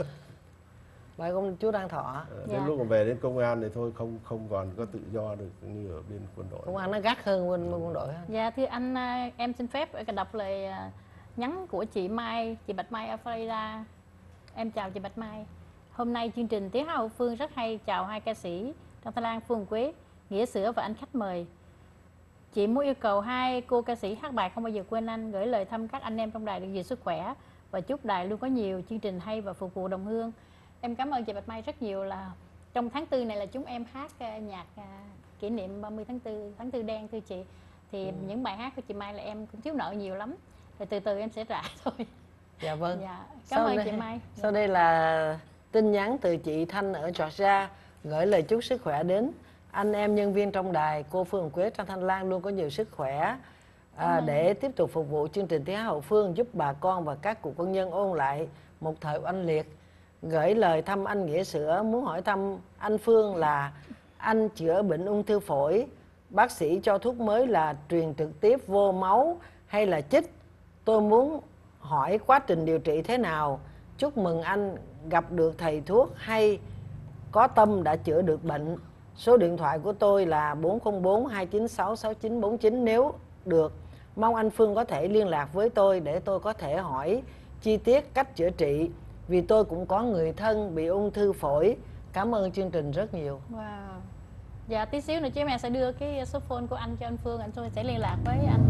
[SPEAKER 1] Bài của chú Đan Thọ.
[SPEAKER 3] Đến lúc mà về đến công an thì thôi, không còn có tự do được như ở bên quân đội.
[SPEAKER 1] Công an nó gắt hơn bên quân đội.
[SPEAKER 2] Dạ thưa anh, em xin phép đọc lời nhắn của chị Mai, chị Bạch Mai ở Florida. Em chào chị Bạch Mai. Hôm nay chương trình Tiếng Hát hậu phương rất hay. Chào hai ca sĩ Trần Thanh Lan, Phương Quế, Nghĩa Sữa và anh khách mời. Chị muốn yêu cầu hai cô ca sĩ hát bài Không Bao Giờ Quên Anh, gửi lời thăm các anh em trong đài được nhiều sức khỏe và chúc đài luôn có nhiều chương trình hay và phục vụ đồng hương. Em cảm ơn chị Bạch Mai rất nhiều. Là trong tháng 4 này là chúng em hát nhạc kỷ niệm 30 tháng 4 đen thưa chị. Thì những bài hát của chị Mai là em cũng thiếu nợ nhiều lắm. Rồi từ từ em sẽ trả thôi.
[SPEAKER 1] Dạ vâng.
[SPEAKER 2] Dạ, cảm ơn chị Mai.
[SPEAKER 1] Sau đây là tin nhắn từ chị Thanh ở Georgia, gửi lời chúc sức khỏe đến anh em nhân viên trong đài, cô Phương Quế, Trang Thanh Lan luôn có nhiều sức khỏe để tiếp tục phục vụ chương trình Tiếng Hát hậu phương, giúp bà con và các cụ quân nhân ôn lại một thời oanh liệt. Gửi lời thăm anh Nghĩa Sữa, muốn hỏi thăm anh Phương là anh chữa bệnh ung thư phổi, bác sĩ cho thuốc mới là truyền trực tiếp vô máu hay là chích? Tôi muốn hỏi quá trình điều trị thế nào. Chúc mừng anh gặp được thầy thuốc hay có tâm đã chữa được bệnh. Số điện thoại của tôi là 404 296 6949. Nếu được, mong anh Phương có thể liên lạc với tôi để tôi có thể hỏi chi tiết cách chữa trị, vì tôi cũng có người thân bị ung thư phổi. Cảm ơn chương trình rất nhiều.
[SPEAKER 2] Wow. Dạ tí xíu nữa chứ em sẽ đưa cái số phone của anh cho anh Phương, anh sẽ liên lạc với anh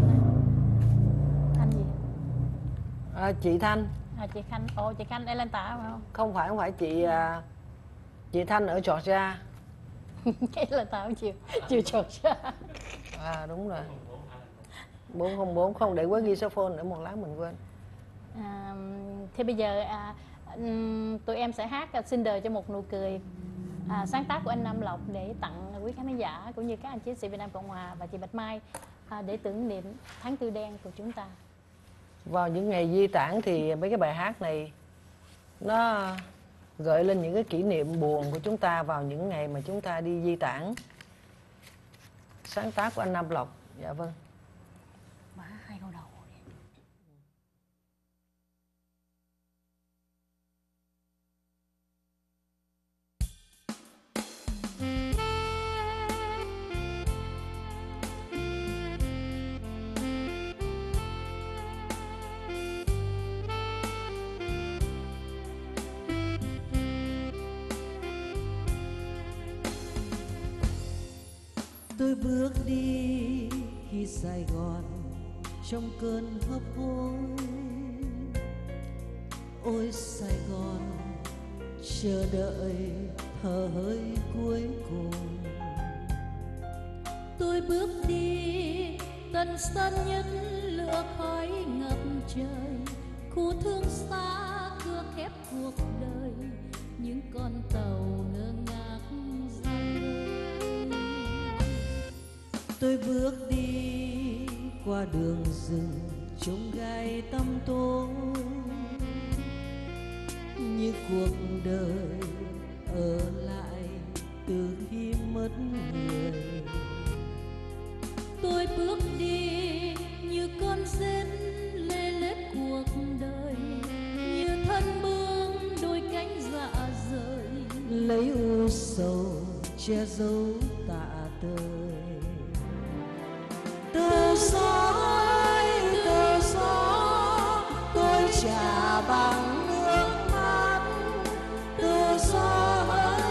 [SPEAKER 2] gì?
[SPEAKER 1] Chị Thanh.
[SPEAKER 2] Chị Khanh. Ồ, chị Khanh Atlanta phải không?
[SPEAKER 1] Không phải chị Thanh ở Georgia.
[SPEAKER 2] Cái là tao chiều Georgia.
[SPEAKER 1] Đúng rồi. 404 không để quên ghi số phone nữa, một lát mình quên.
[SPEAKER 2] Thì bây giờ tụi em sẽ hát Xin Đời Cho Một Nụ Cười, sáng tác của anh Nam Lộc, để tặng quý khán giả cũng như các anh chiến sĩ Việt Nam Cộng Hòa và chị Bạch Mai, để tưởng niệm tháng 4 đen của chúng ta.
[SPEAKER 1] Vào những ngày di tản thì mấy cái bài hát này nó gợi lên những cái kỷ niệm buồn của chúng ta vào những ngày mà chúng ta đi di tản. Sáng tác của anh Nam Lộc. Dạ vâng.
[SPEAKER 2] Hai câu đầu.
[SPEAKER 4] Tôi bước đi khi Sài Gòn trong cơn hấp hối. Ôi Sài Gòn chờ đợi thở hơi cuối cùng. Tôi bước đi tận sân nhất lửa khói ngập trời, khu thương xa cưa khép cuộc đời, những con tàu ngơ ngác ra khơi. Tôi bước đi qua đường rừng trông gai tăm tối, như cuộc đời ở lại từ khi mất người. Tôi bước đi như con rết lê lết cuộc đời, như thân bướm đôi cánh dạ rời, lấy u sầu che giấu tạ tơi. Từ gió tôi trả bằng nước mắt. Từ gió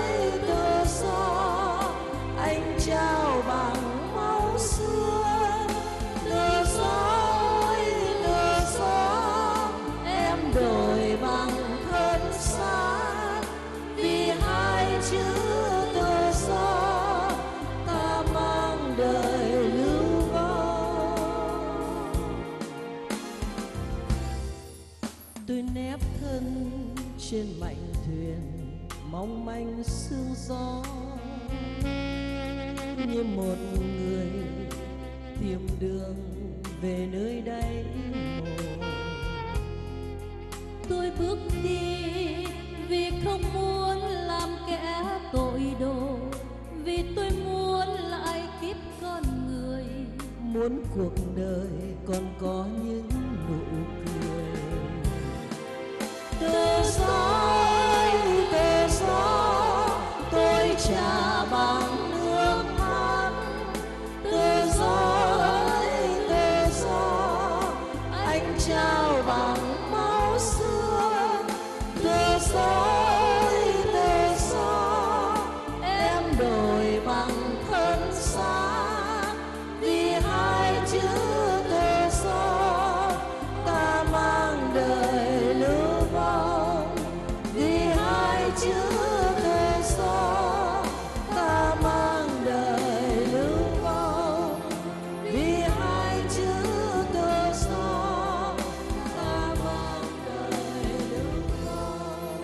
[SPEAKER 4] anh trao bằng máu xưa. Từ gió em đổi bằng thân xác. Vì hai chữ từ gió ta mang đời lưu vong. Tôi nép thân trên mảnh thuyền mong manh sương gió, như một người tìm đường về nơi đáy mồ. Tôi bước đi vì không muốn làm kẻ tội đồ, vì tôi muốn lại kiếp con người, muốn cuộc đời còn có những nụ cười. Từ gió tôi trả bằng nước mắt. Từ gió anh trao bằng máu xưa. Từ gió em đổi bằng thân xác. Vì hai chữ từ gió ta mang đời lưu vong. Vì hai chữ từ gió ta mang đời lưu vong. Vì hai chữ từ gió ta mang đời lưu vong.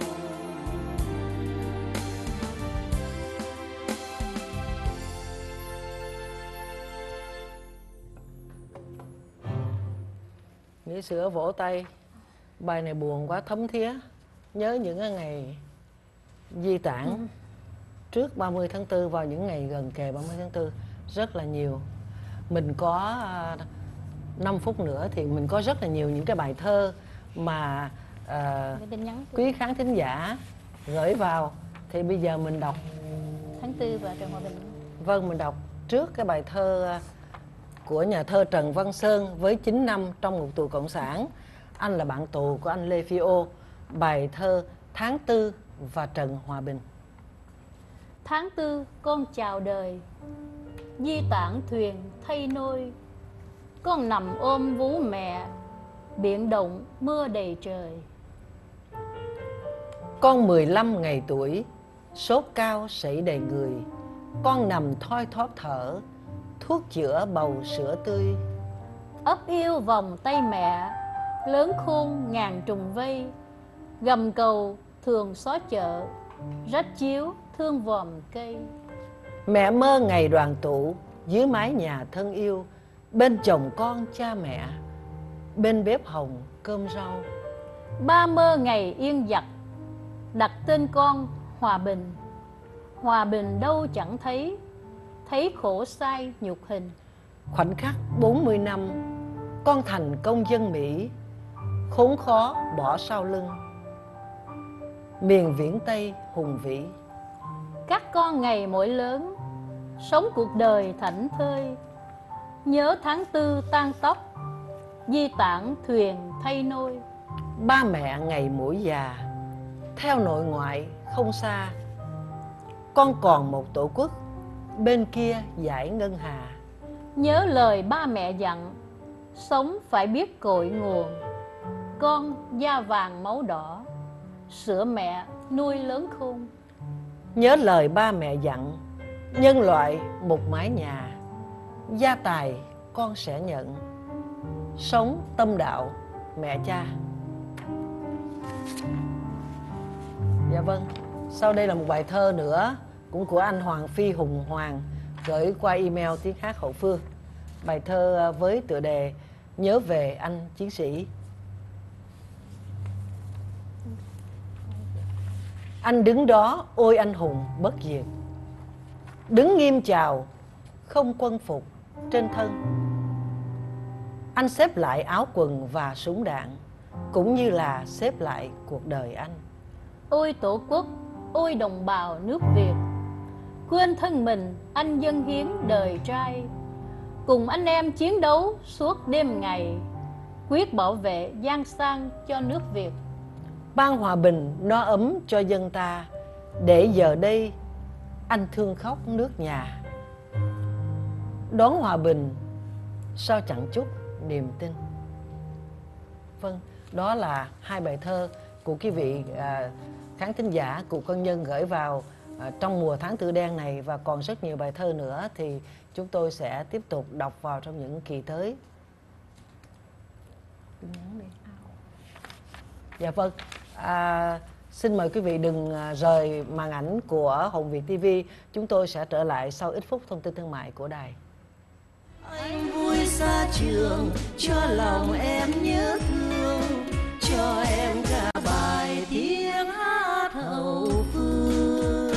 [SPEAKER 1] Mỹ Sữa vỗ tay. Bài này buồn quá, thấm thía. Nhớ những cái ngày di tản trước 30 tháng 4, vào những ngày gần kề 30 tháng 4 rất là nhiều. Mình có 5 phút nữa thì mình có rất là nhiều những cái bài thơ mà quý khán thính giả gửi vào. Thì bây giờ mình đọc
[SPEAKER 2] Tháng 4 và Trần Hòa Bình.
[SPEAKER 1] Vâng, mình đọc trước cái bài thơ của nhà thơ Trần Văn Sơn với 9 năm trong ngục tù Cộng sản. Anh là bạn tù của anh Lê Phi Ô. Bài thơ Tháng 4 và Trần Hòa Bình.
[SPEAKER 2] Tháng 4 con chào đời, di tản thuyền thay nôi. Con nằm ôm vú mẹ, biển động mưa đầy trời.
[SPEAKER 1] Con 15 ngày tuổi, sốt cao sảy đầy người. Con nằm thoi thóp thở, thuốc chữa bầu sữa tươi.
[SPEAKER 2] Ấp yêu vòng tay mẹ, lớn khôn ngàn trùng vây. Gầm cầu thường xó chợ, rách chiếu thương vòm cây.
[SPEAKER 1] Mẹ mơ ngày đoàn tụ dưới mái nhà thân yêu, bên chồng con cha mẹ, bên bếp hồng cơm rau.
[SPEAKER 2] Ba mơ ngày yên giặc, đặt tên con Hòa Bình. Hòa bình đâu chẳng thấy, thấy khổ sai nhục hình.
[SPEAKER 1] Khoảnh khắc 40 năm, con thành công dân Mỹ, khốn khó bỏ sau lưng. Miền viễn Tây hùng vĩ.
[SPEAKER 2] Các con ngày mỗi lớn, sống cuộc đời thảnh thơi. Nhớ tháng 4 tan tóc, di tản thuyền thay nôi.
[SPEAKER 1] Ba mẹ ngày mỗi già, theo nội ngoại không xa. Con còn một tổ quốc, bên kia dải ngân hà.
[SPEAKER 2] Nhớ lời ba mẹ dặn, sống phải biết cội nguồn. Con da vàng máu đỏ, sữa mẹ nuôi lớn khôn.
[SPEAKER 1] Nhớ lời ba mẹ dặn, nhân loại một mái nhà, gia tài con sẽ nhận, sống tâm đạo mẹ cha. Dạ vâng, sau đây là một bài thơ nữa, cũng của anh Hoàng Phi Hùng Hoàng, gửi qua email Tiếng Hát Hậu Phương. Bài thơ với tựa đề Nhớ về anh chiến sĩ. Anh đứng đó ôi anh hùng bất diệt, đứng nghiêm chào không quân phục trên thân. Anh xếp lại áo quần và súng đạn, cũng như là xếp lại cuộc đời anh.
[SPEAKER 2] Ôi Tổ quốc, ôi đồng bào nước Việt, quên thân mình anh dâng hiến đời trai. Cùng anh em chiến đấu suốt đêm ngày, quyết bảo vệ giang sang cho nước Việt.
[SPEAKER 1] Ban hòa bình no ấm cho dân ta, để giờ đây anh thương khóc nước nhà. Đón hòa bình sao chẳng chút niềm tin. Vâng, đó là hai bài thơ của quý vị khán thính giả của Quân Nhân gửi vào trong mùa tháng Tư Đen này, và còn rất nhiều bài thơ nữa thì chúng tôi sẽ tiếp tục đọc vào trong những kỳ tới. Dạ vâng, xin mời quý vị đừng rời màn ảnh của Hồng Việt TV. Chúng tôi sẽ trở lại sau ít phút thông tin thương mại của đài.
[SPEAKER 4] Anh vui xa trường, cho lòng em nhớ thương, cho em cả bài tiếng hát hậu phương.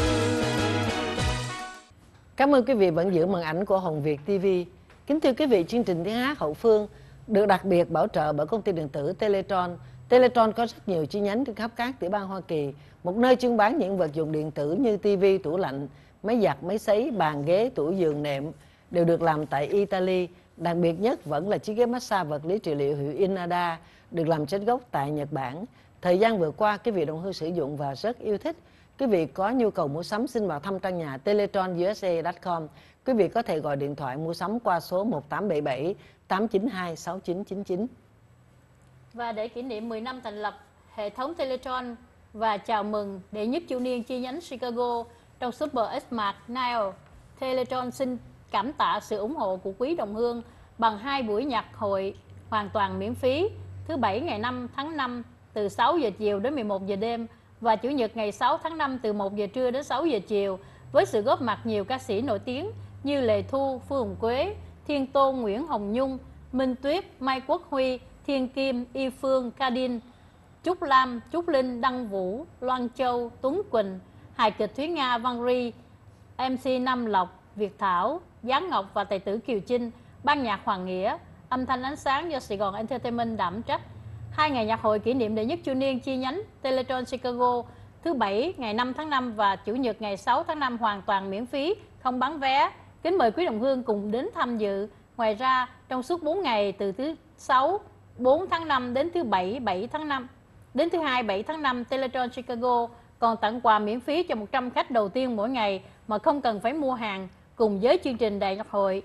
[SPEAKER 1] Cảm ơn quý vị vẫn giữ màn ảnh của Hồng Việt TV. Kính thưa quý vị, chương trình Tiếng Hát Hậu Phương được đặc biệt bảo trợ bởi công ty điện tử Teletron. Teletron có rất nhiều chi nhánh trên khắp các tiểu bang Hoa Kỳ, một nơi chuyên bán những vật dụng điện tử như TV, tủ lạnh, máy giặt, máy sấy, bàn ghế, tủ giường, nệm đều được làm tại Italy. Đặc biệt nhất vẫn là chiếc ghế massage vật lý trị liệu hiệu Inada được làm chất gốc tại Nhật Bản. Thời gian vừa qua, quý vị đồng hương sử dụng và rất yêu thích. Quý vị có nhu cầu mua sắm xin vào thăm trang nhà teletronusa.com. Quý vị có thể gọi điện thoại mua sắm qua số 1877 892 6999.
[SPEAKER 2] Và để kỷ niệm 10 năm thành lập hệ thống Teletron và chào mừng đệ nhất chu niên chi nhánh Chicago trong Super Xmas Night, Teletron xin cảm tạ sự ủng hộ của quý đồng hương bằng 2 buổi nhạc hội hoàn toàn miễn phí thứ Bảy ngày 5 tháng 5 từ 6 giờ chiều đến 11 giờ đêm và Chủ nhật ngày 6 tháng 5 từ 1 giờ trưa đến 6 giờ chiều, với sự góp mặt nhiều ca sĩ nổi tiếng như Lệ Thu, Phương Hồng Quế, Thiên Tôn, Nguyễn Hồng Nhung, Minh Tuyết, Mai Quốc Huy, Thiên Kim, Y Phương, Cadin, Trúc Lam, Trúc Linh, Đăng Vũ, Loan Châu, Tuấn Quỳnh, hài kịch Thúy Nga, Văn Ri, MC Nam Lộc, Việt Thảo, Giáng Ngọc và tài tử Kiều Chinh, ban nhạc Hoàng Nghĩa, âm thanh ánh sáng do Sài Gòn Entertainment đảm trách. 2 ngày nhạc hội kỷ niệm đệ nhất chu niên chi nhánh Teletron Chicago thứ Bảy ngày 5 tháng 5 và Chủ nhật ngày 6 tháng 5 hoàn toàn miễn phí, không bán vé. Kính mời quý đồng hương cùng đến tham dự. Ngoài ra, trong suốt 4 ngày từ thứ 6 4 tháng 5 đến thứ Bảy 7 tháng 5 đến thứ Hai 7 tháng 5, Teletron Chicago còn tặng quà miễn phí cho 100 khách đầu tiên mỗi ngày mà không cần phải mua hàng, cùng với chương trình đại nhạc hội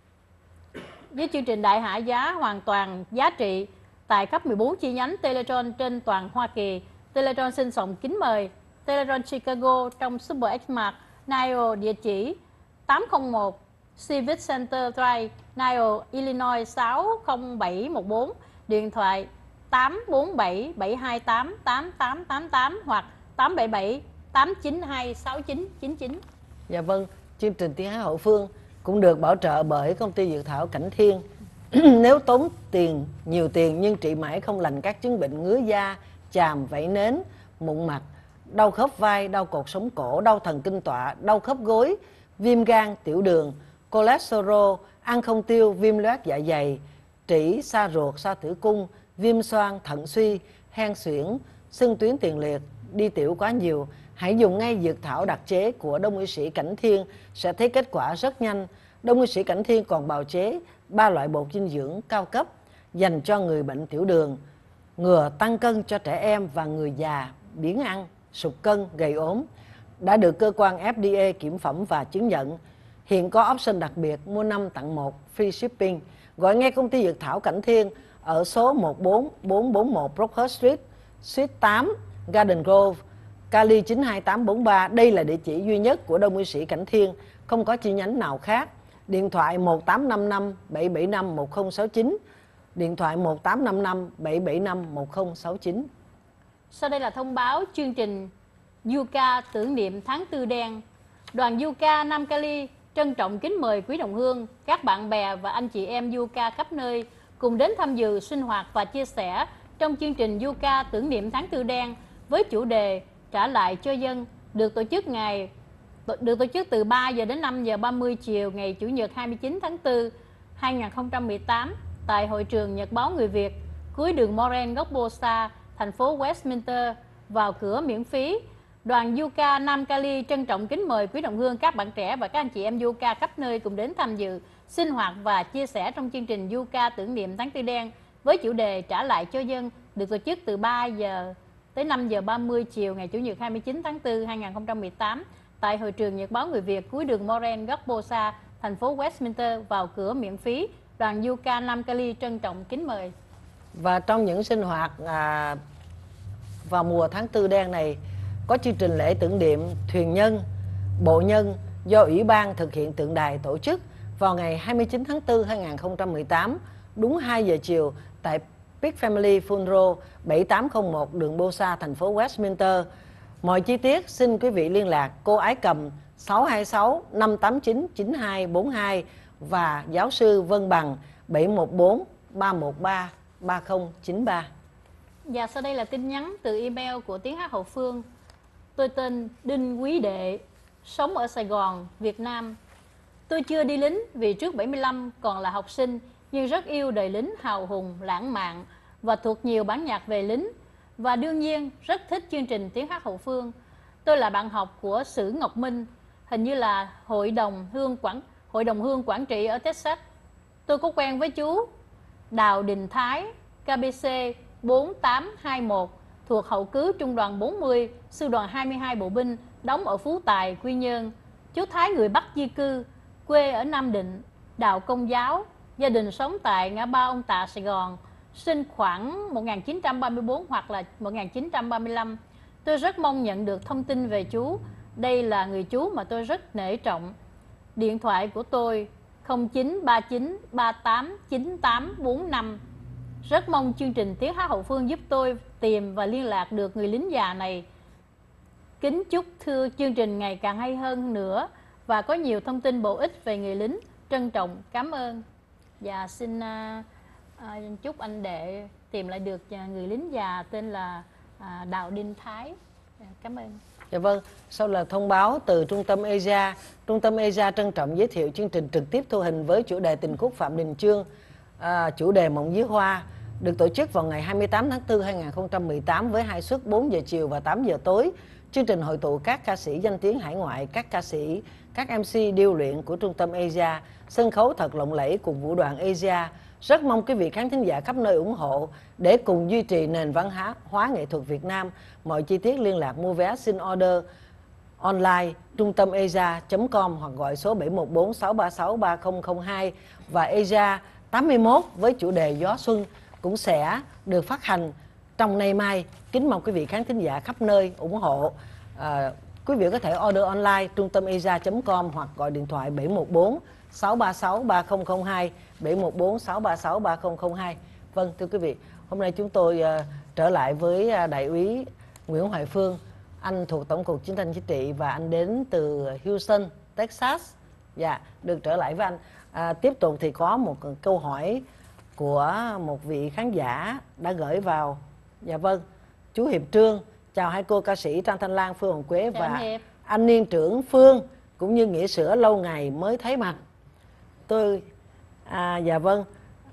[SPEAKER 2] với chương trình đại hạ giá hoàn toàn giá trị tại khắp 14 chi nhánh Teletron trên toàn Hoa Kỳ. Teletron xin trọng kính mời Teletron Chicago trong Super Xmas Night, địa chỉ 801 Civic Center Drive, Niles, Illinois 60714, điện thoại 847 728 8888 hoặc 877 892 6999.
[SPEAKER 1] Dạ vâng, chương trình Tiếng Hát Hậu Phương cũng được bảo trợ bởi công ty Dược Thảo Cảnh Thiên. Nếu tốn tiền, nhiều tiền nhưng trị mãi không lành các chứng bệnh ngứa da, chàm, vảy nến, mụn mặt, đau khớp vai, đau cột sống cổ, đau thần kinh tọa, đau khớp gối, viêm gan, tiểu đường, cholesterol, ăn không tiêu, viêm loét dạ dày, trĩ, sa ruột, sa tử cung, viêm xoang, thận suy, hen suyễn, xưng tuyến tiền liệt, đi tiểu quá nhiều, hãy dùng ngay dược thảo đặc chế của Đông y sĩ Cảnh Thiên sẽ thấy kết quả rất nhanh. Đông y sĩ Cảnh Thiên còn bào chế 3 loại bột dinh dưỡng cao cấp dành cho người bệnh tiểu đường, ngừa tăng cân cho trẻ em và người già, biếng ăn, sụt cân, gầy ốm, đã được cơ quan FDA kiểm phẩm và chứng nhận. Hiện có option đặc biệt mua 5 tặng 1 free shipping, Gọi ngay công ty Dược Thảo Cảnh Thiên ở số 14441 Brockhurst Street, Suite 8, Garden Grove, Cali 92843. Đây là địa chỉ duy nhất của Đông y sĩ Cảnh Thiên, không có chi nhánh nào khác. Điện thoại 1855 775 1069, điện thoại 1855 775 1069.
[SPEAKER 2] Sau đây là thông báo chương trình Yuca tưởng niệm tháng Tư đen. Đoàn Yuca Nam Cali trân trọng kính mời quý đồng hương, các bạn bè và anh chị em Yuca khắp nơi cùng đến tham dự, sinh hoạt và chia sẻ trong chương trình Yuca tưởng niệm tháng Tư đen với chủ đề Trả lại cho dân, được tổ chức từ 3 giờ đến 5 giờ 30 chiều ngày Chủ nhật 29 tháng 4 2018 tại hội trường Nhật báo Người Việt, cuối đường Moran góc Bosa, thành phố Westminster, vào cửa miễn phí. Đoàn Yuca Nam Cali trân trọng kính mời quý đồng hương, các bạn trẻ và các anh chị em Yuca khắp nơi cùng đến tham dự, sinh hoạt và chia sẻ trong chương trình Yuca tưởng niệm tháng Tư đen với chủ đề Trả lại cho dân, được tổ chức từ 3 giờ tới 5 giờ 30 chiều ngày Chủ nhật 29 tháng 4 2018 tại hội trường Nhật báo Người Việt, cuối đường Moran góc Bosa, thành phố Westminster, vào cửa miễn phí. Đoàn Yuca Nam Cali trân trọng kính mời.
[SPEAKER 1] Và trong những sinh hoạt vào mùa tháng Tư đen này, có chương trình lễ tưởng niệm thuyền nhân, bộ nhân do Ủy ban thực hiện tượng đài tổ chức vào ngày 29 tháng 4 2018 đúng 2 giờ chiều tại Big Family Funeral 7801 đường Bosa, thành phố Westminster. Mọi chi tiết xin quý vị liên lạc cô Ái Cầm 626 589 9242 và giáo sư Vân Bằng 714 313 3093.
[SPEAKER 2] Và sau đây là tin nhắn từ email của Tiếng Hát Hậu Phương. Tôi tên Đinh Quý Đệ, sống ở Sài Gòn, Việt Nam. Tôi chưa đi lính vì trước 75 còn là học sinh, nhưng rất yêu đời lính hào hùng, lãng mạn và thuộc nhiều bản nhạc về lính. Và đương nhiên rất thích chương trình Tiếng Hát Hậu Phương. Tôi là bạn học của Sử Ngọc Minh, hình như là Hội đồng Hương Quảng Trị ở Texas. Tôi có quen với chú Đào Đình Thái, KBC 4821, thuộc hậu cứ Trung đoàn 40, Sư đoàn 22 Bộ binh, đóng ở Phú Tài, Quy Nhơn. Chú Thái người Bắc di cư, quê ở Nam Định, đạo Công giáo, gia đình sống tại ngã ba Ông Tạ, Sài Gòn, sinh khoảng 1934 hoặc là 1935. Tôi rất mong nhận được thông tin về chú. Đây là người chú mà tôi rất nể trọng. Điện thoại của tôi 0939 38 9845. Rất mong chương trình Tiếng Hát Hậu Phương giúp tôi tìm và liên lạc được người lính già này. Kính chúc thưa chương trình ngày càng hay hơn nữa và có nhiều thông tin bổ ích về người lính. Trân trọng cảm ơn. Và xin chúc anh Đệ tìm lại được người lính già tên là Đào Đinh Thái. Cảm ơn.
[SPEAKER 1] Dạ vâng, sau là thông báo từ Trung tâm Asia. Trung tâm Asia trân trọng giới thiệu chương trình trực tiếp thu hình với chủ đề Tình khúc Phạm Đình Chương, chủ đề Mộng Dưới Hoa, được tổ chức vào ngày 28 tháng 4 2018 với 2 suất 4 giờ chiều và 8 giờ tối. Chương trình hội tụ các ca sĩ danh tiếng hải ngoại, các ca sĩ, các MC điêu luyện của Trung tâm Asia, sân khấu thật lộng lẫy cùng vũ đoàn Asia. Rất mong quý vị khán thính giả khắp nơi ủng hộ để cùng duy trì nền văn hóa nghệ thuật Việt Nam. Mọi chi tiết liên lạc mua vé xin order online trung tâm asia.com hoặc gọi số 714 636 3002. Và Asia 81 với chủ đề Gió Xuân cũng sẽ được phát hành trong nay mai. Kính mong quý vị khán thính giả khắp nơi ủng hộ. Quý vị có thể order online trung tâm asia.com hoặc gọi điện thoại 714 636 3002, 714 636 3002. Vâng, thưa quý vị, hôm nay chúng tôi trở lại với Đại úy Nguyễn Hoài Phương. Anh thuộc Tổng cục Chiến tranh Chính trị và anh đến từ Houston, Texas. Dạ, được trở lại với anh. Tiếp tục thì có một câu hỏi của một vị khán giả đã gửi vào. Dạ vâng, chú Hiệp Trương, chào hai cô ca sĩ Trang Thanh Lan, Phương Hồng Quế và anh Niên trưởng Phương, cũng như Nghĩa Sữa lâu ngày mới thấy mặt. Tôi, dạ vâng,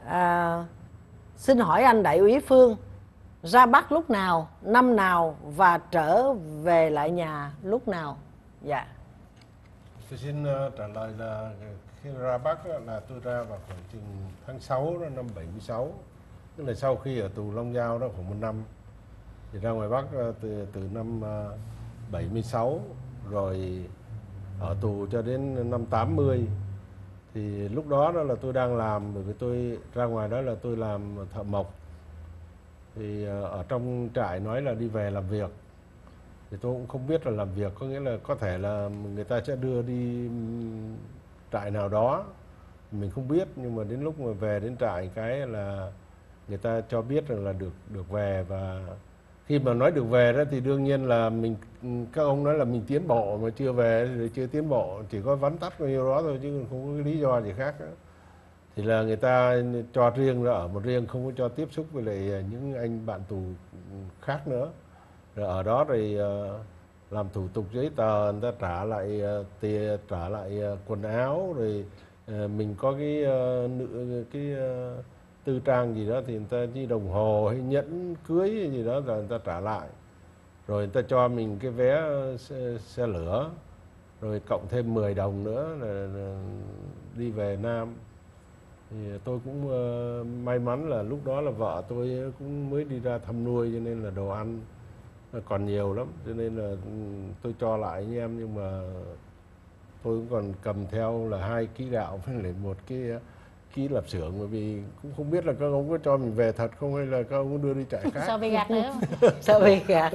[SPEAKER 1] xin hỏi anh Đại úy Phương, ra Bắc lúc nào, năm nào và trở về lại nhà lúc nào? Dạ.
[SPEAKER 3] Tôi xin trả lời là khi ra Bắc là tôi ra vào khoảng chừng tháng 6 năm 76, tức là sau khi ở tù Long Giao đó khoảng 1 năm. Thì ra ngoài Bắc từ năm 76 rồi ở tù cho đến năm 80. Thì lúc đó là tôi đang làm, bởi vì tôi ra ngoài đó là tôi làm thợ mộc. Thì ở trong trại nói là đi về làm việc, thì tôi cũng không biết là làm việc, có nghĩa là có thể là người ta sẽ đưa đi trại nào đó, mình không biết. Nhưng mà đến lúc mà về đến trại cái là người ta cho biết rằng là được về. Và khi mà nói được về đó thì đương nhiên là các ông nói là mình tiến bộ, mà chưa về thì chưa tiến bộ, chỉ có vắn tắt bao nhiêu đó thôi chứ không có cái lý do gì khác nữa. Thì là người ta cho riêng ra ở một riêng, không có cho tiếp xúc với lại những anh bạn tù khác nữa. Rồi ở đó thì làm thủ tục giấy tờ, người ta trả lại tiền, trả lại quần áo, rồi mình có cái tư trang gì đó thì người ta như đồng hồ hay nhẫn cưới hay gì đó, rồi người ta trả lại. Rồi người ta cho mình cái vé xe lửa, rồi cộng thêm 10 đồng nữa là đi về Nam. Thì tôi cũng may mắn là lúc đó là vợ tôi cũng mới đi ra thăm nuôi, cho nên là đồ ăn còn nhiều lắm, cho nên là tôi cho lại anh em. Nhưng mà tôi cũng còn cầm theo là 2 ký gạo với lại 1 cái ký lạp xưởng, bởi vì cũng không biết là các ông có cho mình về thật không hay là các ông có đưa đi trại khác.
[SPEAKER 2] Sao bị gạt nữa?
[SPEAKER 1] Sao bị gạt?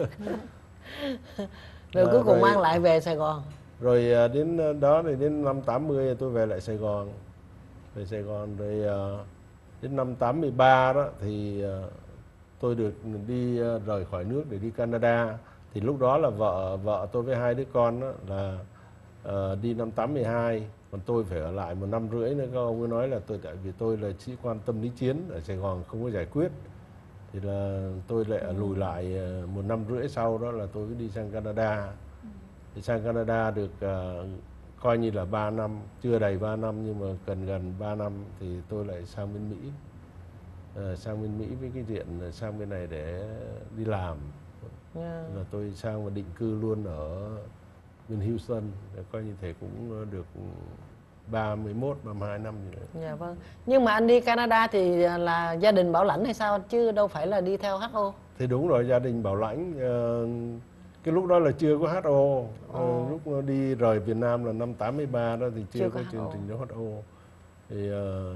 [SPEAKER 1] Rồi cuối cùng mang lại về Sài Gòn.
[SPEAKER 3] Rồi đến đó thì đến năm 80 tôi về lại Sài Gòn. Về Sài Gòn rồi đến năm 83 đó thì tôi được đi rời khỏi nước để đi Canada. Thì lúc đó là vợ tôi với 2 đứa con đó là đi năm 82, còn tôi phải ở lại 1 năm rưỡi nữa. Các ông ấy nói là tại vì tôi là sĩ quan tâm lý chiến ở Sài Gòn không có giải quyết, thì là tôi lại lùi lại 1 năm rưỡi sau đó là tôi mới đi sang Canada. Thì sang Canada được coi như là 3 năm, chưa đầy 3 năm nhưng mà gần 3 năm thì tôi lại sang bên Mỹ. Sang bên Mỹ với cái diện sang bên này để đi làm. Là tôi sang và định cư luôn ở bên Houston, coi như thế cũng được 32 năm gì đấy.
[SPEAKER 1] Dạ vâng. Nhưng mà anh đi Canada thì là gia đình bảo lãnh hay sao, chứ đâu phải là đi theo HO?
[SPEAKER 3] Thì đúng rồi, gia đình bảo lãnh. Cái lúc đó là chưa có HO. Lúc đi rời Việt Nam là năm 83 đó thì chưa có chương trình đó HO. Thì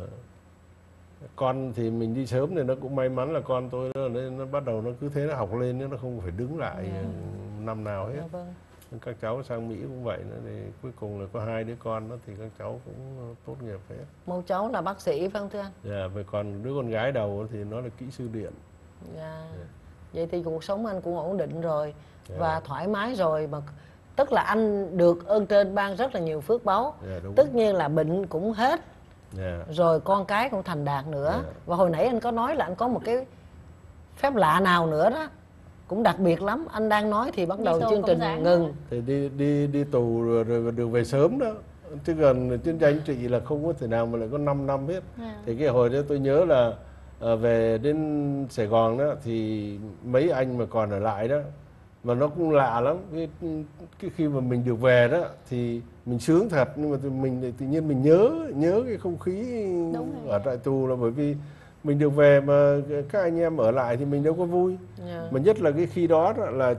[SPEAKER 3] con thì mình đi sớm thì nó cũng may mắn là con tôi nó bắt đầu nó cứ thế nó học lên, nó không phải đứng lại năm nào hết.
[SPEAKER 1] Dạ vâng.
[SPEAKER 3] Các cháu sang Mỹ cũng vậy nữa, thì cuối cùng là có 2 đứa con đó thì các cháu cũng tốt nghiệp hết.
[SPEAKER 1] Một cháu là bác sĩ phải không thưa anh?
[SPEAKER 3] Dạ, và còn đứa con gái đầu thì nó là kỹ sư điện.
[SPEAKER 1] Dạ. Vậy thì cuộc sống anh cũng ổn định rồi và thoải mái rồi, mà tức là anh được ơn trên ban rất là nhiều phước báu. Tất nhiên là bệnh cũng hết. Rồi con cái cũng thành đạt nữa. Và hồi nãy anh có nói là anh có một cái phép lạ nào nữa đó, cũng đặc biệt lắm. Anh đang nói thì bắt đầu chương trình ngừng.
[SPEAKER 3] Thì đi tù rồi được về sớm đó. Chứ gần chiến tranh trị là không có thể nào mà lại có 5 năm hết. Thì cái hồi đó tôi nhớ là về đến Sài Gòn đó thì mấy anh mà còn ở lại đó, mà nó cũng lạ lắm. Cái khi mà mình được về đó thì mình sướng thật, nhưng mà mình tự nhiên mình nhớ cái không khí ở trại tù, là bởi vì mình được về mà các anh em ở lại thì mình đâu có vui. Mà nhất là cái khi đó là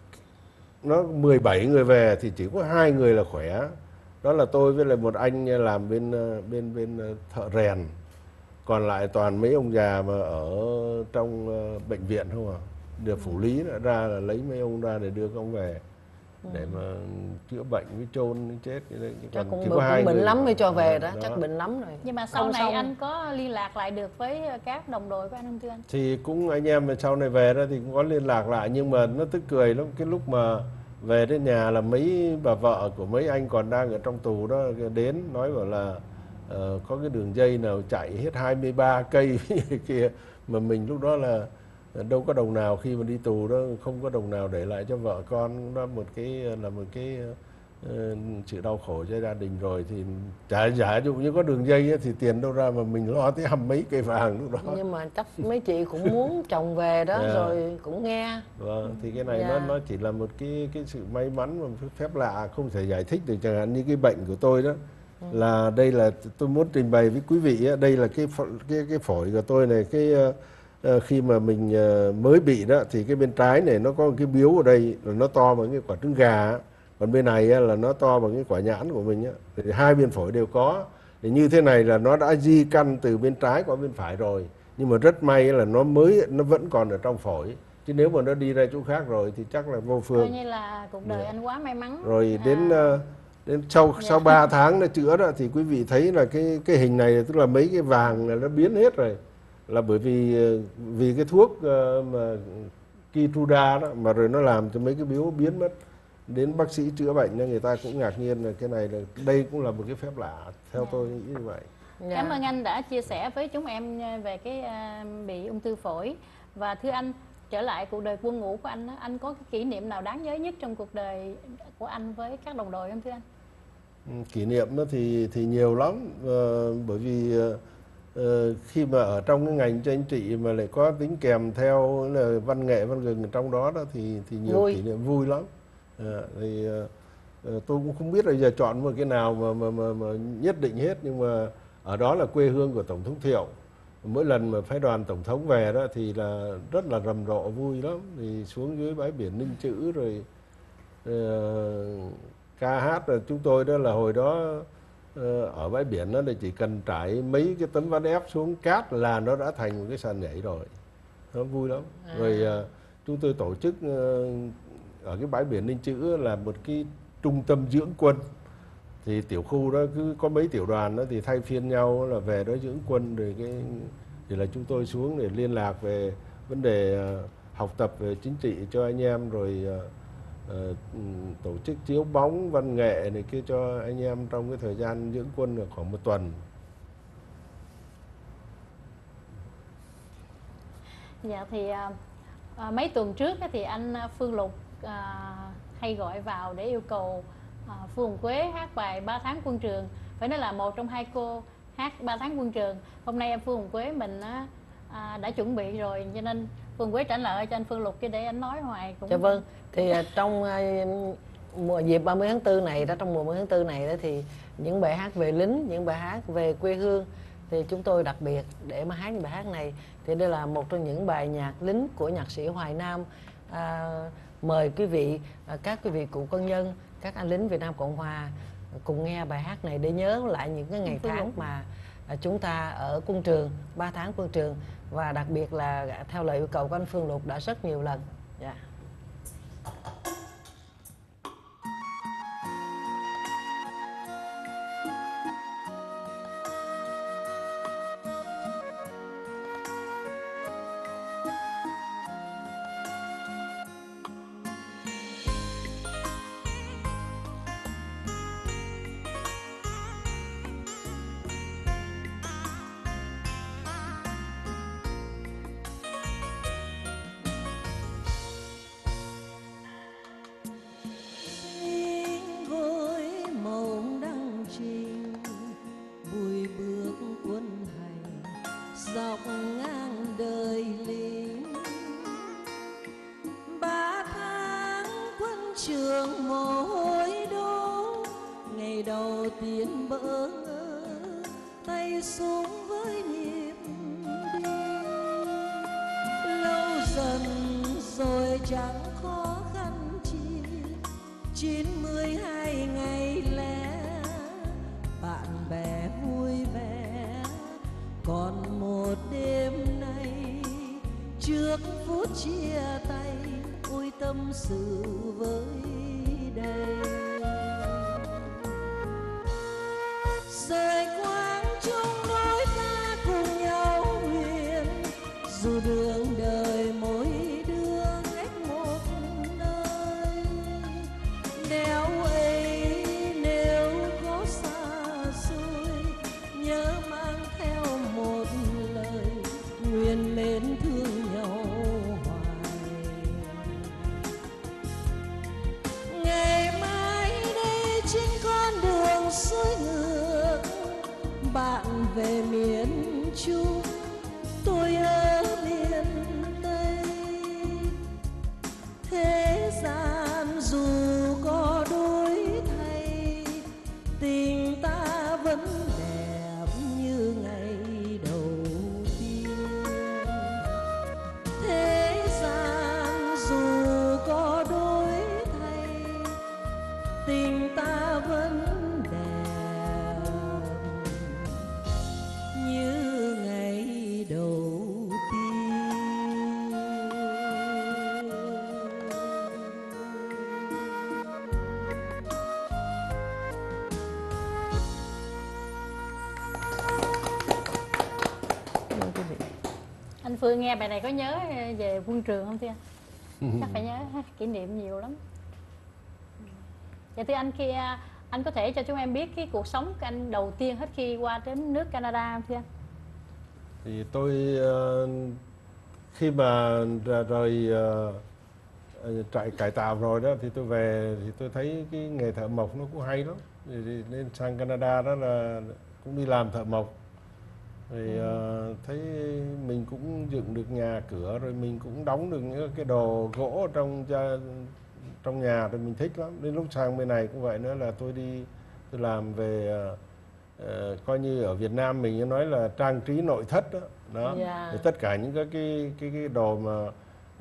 [SPEAKER 3] nó 17 người về thì chỉ có 2 người là khỏe. Đó là tôi với lại một anh làm bên thợ rèn. Còn lại toàn mấy ông già mà ở trong bệnh viện không à. Được phủ lý ra là lấy mấy ông ra để đưa các ông về để mà chữa bệnh với chôn với chết.
[SPEAKER 1] Chắc cũng bệnh lắm mới cho về đó, chắc bệnh lắm rồi.
[SPEAKER 2] Nhưng mà sau này anh có liên lạc lại được với các đồng đội của anh không thưa anh?
[SPEAKER 3] Thì cũng anh em sau này về đó thì cũng có liên lạc lại, nhưng mà nó tức cười lắm. Cái lúc mà về đến nhà là mấy bà vợ của mấy anh còn đang ở trong tù đó đến nói bảo là có cái đường dây nào chạy hết 23 cây kia, mà mình lúc đó là đâu có đồng nào, khi mà đi tù đó không có đồng nào để lại cho vợ con. Đó một cái sự đau khổ cho gia đình rồi, thì giả dụ như có đường dây thì tiền đâu ra mà mình lo tới 20 mấy cây vàng lúc đó.
[SPEAKER 1] Nhưng mà chắc mấy chị cũng muốn chồng về đó rồi cũng nghe.
[SPEAKER 3] Vâng, thì cái này nó chỉ là một cái sự may mắn và phép lạ không thể giải thích được. Chẳng hạn như cái bệnh của tôi đó, là đây là tôi muốn trình bày với quý vị, đây là cái phổi của tôi này. Khi mà mình mới bị đó thì cái bên trái này nó có một cái biếu ở đây là nó to bằng cái quả trứng gà, còn bên này là nó to bằng cái quả nhãn của mình á. Thì 2 bên phổi đều có. Thì như thế này là nó đã di căn từ bên trái qua bên phải rồi, nhưng mà rất may là nó vẫn còn ở trong phổi, chứ nếu mà nó đi ra chỗ khác rồi thì chắc là vô phương.
[SPEAKER 2] Coi như là cuộc đời anh quá may mắn.
[SPEAKER 3] Rồi đến sau 3 tháng nó chữa đó thì quý vị thấy là cái hình này, tức là mấy cái vàng là nó biến hết rồi, là bởi vì cái thuốc mà Keytruda đó mà rồi nó làm cho mấy cái biếu biến mất. Đến bác sĩ chữa bệnh nên người ta cũng ngạc nhiên là cái này là đây cũng là một cái phép lạ, theo tôi nghĩ như vậy.
[SPEAKER 2] Cảm ơn anh đã chia sẻ với chúng em về cái bị ung thư phổi. Và thưa anh, trở lại cuộc đời quân ngũ của anh có cái kỷ niệm nào đáng nhớ nhất trong cuộc đời của anh với các đồng đội không thưa anh?
[SPEAKER 3] Kỷ niệm đó thì nhiều lắm, bởi vì khi mà ở trong cái ngành cho anh chị mà lại có tính kèm theo là văn nghệ văn gừng trong đó thì nhiều kỷ niệm vui lắm. Thì tôi cũng không biết là giờ chọn một cái nào mà nhất định hết, nhưng mà ở đó là quê hương của Tổng thống Thiệu. Mỗi lần mà phái đoàn tổng thống về đó thì là rất là rầm rộ vui lắm, thì xuống dưới bãi biển Ninh Chữ rồi ca hát. Là chúng tôi đó là hồi đó ở bãi biển đó là chỉ cần trải mấy cái tấm ván ép xuống cát là nó đã thành một cái sàn nhảy rồi, nó vui lắm. Rồi chúng tôi tổ chức ở cái bãi biển Ninh Chữ là một cái trung tâm dưỡng quân, thì tiểu khu đó cứ có mấy tiểu đoàn đó thì thay phiên nhau là về đó dưỡng quân. Rồi thì là chúng tôi xuống để liên lạc về vấn đề học tập về chính trị cho anh em, rồi tổ chức chiếu bóng văn nghệ này kia cho anh em trong cái thời gian dưỡng quân là khoảng 1 tuần.
[SPEAKER 2] Dạ thì mấy tuần trước thì anh Phương Lục hay gọi vào để yêu cầu Phương Hồng Quế hát bài 3 tháng quân trường. Phải nói là một trong 2 cô hát 3 tháng quân trường. Hôm nay em Phương Hồng Quế mình đã chuẩn bị rồi, cho nên Phương Hồng Quế trả lời cho anh Phương Lục, chứ để anh nói hoài cũng...
[SPEAKER 1] Dạ vâng, thì trong mùa dịp 30 tháng 4 này đó, trong mùa 30 tháng 4 này đó, thì những bài hát về lính, những bài hát về quê hương thì chúng tôi đặc biệt để mà hát những bài hát này. Thì đây là một trong những bài nhạc lính của nhạc sĩ Hoài Nam. Mời quý vị, các quý vị cựu quân nhân, các anh lính Việt Nam Cộng Hòa cùng nghe bài hát này để nhớ lại những cái ngày tháng mà chúng ta ở quân trường, 3 tháng quân trường. Và đặc biệt là theo lời yêu cầu của anh Phương Lục đã rất nhiều lần. Dạ.
[SPEAKER 4] dọc ngang đời lính. 3 tháng quân trường mồ hôi đổ, ngày đầu tiên bỡ ngỡ tay súng với nhịp đi. Lâu dần rồi chẳng khó khăn chi, 92 ngày lẻ bạn bè vui vẻ. Còn một đêm nay trước phút chia tay, ôi tâm sự với đây. Rời quang trong đôi ta cùng nhau huyền, dù đường đời mỗi đứa cách một nơi. Đéo ấy nếu có xa xôi, nhớ mang theo một lời nguyện mến thương nhau hoài. Ngày mai đây trên con đường xuôi ngược,
[SPEAKER 2] Phương nghe bài này có nhớ về quân trường không thưa anh? Chắc phải nhớ, kỷ niệm nhiều lắm. Vậy thưa anh, khi anh có thể cho chúng em biết cái cuộc sống của anh đầu tiên hết khi qua đến nước Canada không thưa anh?
[SPEAKER 3] Thì tôi khi mà rời trại cải tạo rồi đó thì tôi về thì tôi thấy cái nghề thợ mộc nó cũng hay lắm, thì nên sang Canada đó là cũng đi làm thợ mộc. Thì thấy mình cũng dựng được nhà cửa, rồi mình cũng đóng được những cái đồ gỗ trong nhà, rồi mình thích lắm. Đến lúc sang bên này cũng vậy nữa, là tôi làm về coi như ở Việt Nam mình nói là trang trí nội thất đó. Thì tất cả những cái đồ mà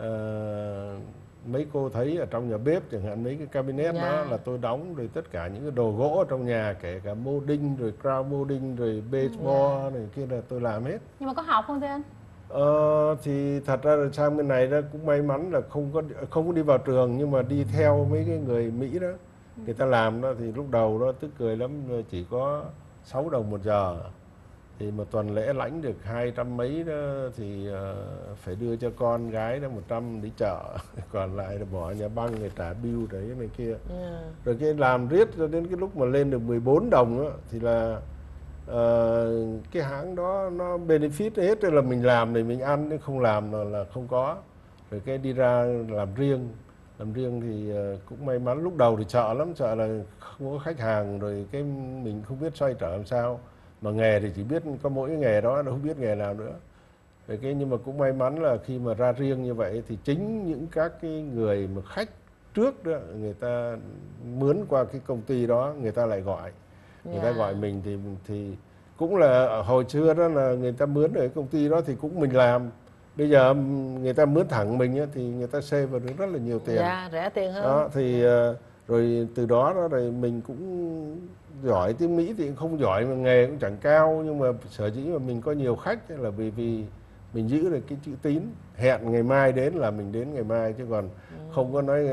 [SPEAKER 3] mấy cô thấy ở trong nhà bếp chẳng hạn, mấy cái cabinet đó là tôi đóng, rồi tất cả những cái đồ gỗ ở trong nhà, kể cả molding, rồi crown molding, rồi baseboard này kia là tôi làm hết.
[SPEAKER 2] Nhưng mà có học không thưa anh?
[SPEAKER 3] Thì thật ra là sang bên này đó cũng may mắn là không có đi vào trường, nhưng mà đi theo mấy cái người Mỹ đó, người ta làm đó, thì lúc đầu đó tức cười lắm, chỉ có 6 đồng một giờ, thì một tuần lễ lãnh được 200 mấy đó, thì phải đưa cho con gái đó 100 đi chợ, còn lại là bỏ nhà băng người trả bill đấy này kia. Rồi cái làm riết cho đến cái lúc mà lên được 14 đồng đó, thì là cái hãng đó nó benefit hết, là mình làm thì mình ăn, nhưng không làm là không có. Rồi cái đi ra làm riêng thì cũng may mắn. Lúc đầu thì sợ lắm, sợ là không có khách hàng, rồi cái mình không biết xoay trở làm sao, mà nghề thì chỉ biết có mỗi cái nghề đó, không biết nghề nào nữa. Rồi nhưng mà cũng may mắn là khi mà ra riêng như vậy thì chính những các cái người mà khách trước đó, người ta mướn qua cái công ty đó, người ta lại gọi. Người ta gọi mình thì cũng là hồi xưa đó là người ta mướn ở cái công ty đó thì cũng mình làm. Bây giờ người ta mướn thẳng mình thì người ta save vào được rất là nhiều tiền.
[SPEAKER 1] Rẻ tiền hơn.
[SPEAKER 3] Đó thì rồi từ đó rồi mình cũng giỏi tiếng Mỹ thì không giỏi, mà nghề cũng chẳng cao, nhưng mà sở dĩ mà mình có nhiều khách là vì mình giữ được cái chữ tín, hẹn ngày mai đến là mình đến ngày mai, chứ còn không có nói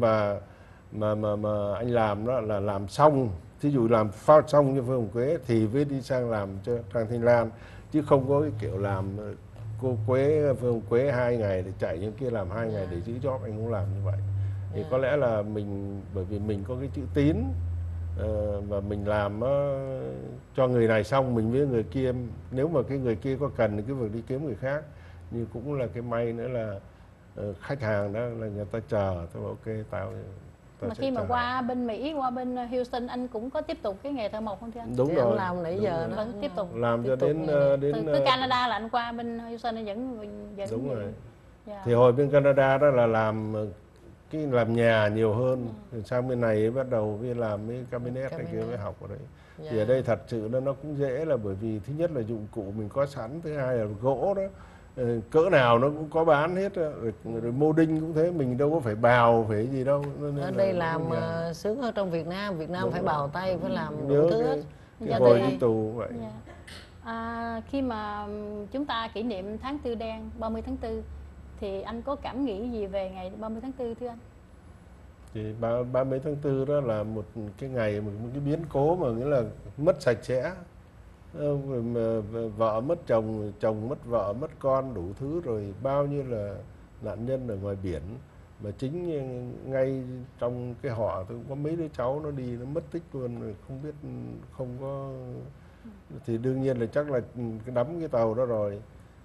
[SPEAKER 3] mà anh làm đó là làm xong, thí dụ làm phát xong như Phương Hồng Quế thì mới đi sang làm cho Trang Thanh Lan, chứ không có cái kiểu làm cô Quế, Phương Hồng Quế 2 ngày để chạy những kia làm 2 ngày để giữ job, anh không làm như vậy. Thì có lẽ là mình, bởi vì mình có cái chữ tín và mình làm cho người này xong mình với người kia, nếu mà cái người kia có cần thì cứ việc đi kiếm người khác. Nhưng cũng là cái may nữa là khách hàng đó là người ta chờ, tôi bảo ok tao
[SPEAKER 2] mà khi mà qua bên Mỹ, qua bên Houston, anh cũng có tiếp tục cái nghề thợ mộc không thưa anh?
[SPEAKER 3] Đúng rồi,
[SPEAKER 1] làm nãy giờ nó
[SPEAKER 2] vẫn tiếp tục
[SPEAKER 3] làm cho đến
[SPEAKER 2] từ Canada là anh qua bên Houston anh vẫn
[SPEAKER 3] đúng rồi. Thì hồi bên Canada đó là làm nhà nhiều hơn. Sang bên này bắt đầu với làm mấy cabinet này kia mới học ở đấy. Thì ở đây thật sự nó cũng dễ, là bởi vì thứ nhất là dụng cụ mình có sẵn, thứ hai là gỗ đó cỡ nào nó cũng có bán hết, rồi molding cũng thế, mình đâu có phải bào phải gì đâu.
[SPEAKER 1] Ở đây làm sướng hơn trong Việt Nam phải bào tay, phải làm đủ thứ hết.
[SPEAKER 3] Cái hồi đi tù vậy.
[SPEAKER 2] Khi mà chúng ta kỷ niệm tháng Tư Đen 30 tháng 4 thì anh có cảm nghĩ gì về ngày 30 tháng 4 thưa anh?
[SPEAKER 3] Thì 30 tháng 4 đó là một cái ngày, một cái biến cố mà nghĩa là mất sạch sẽ. Vợ mất chồng, chồng mất vợ, mất con, đủ thứ, rồi bao nhiêu là nạn nhân ở ngoài biển. Mà chính ngay trong cái họ tôi có mấy đứa cháu nó đi nó mất tích luôn, rồi không biết, không có, thì đương nhiên là chắc là đắm cái tàu đó rồi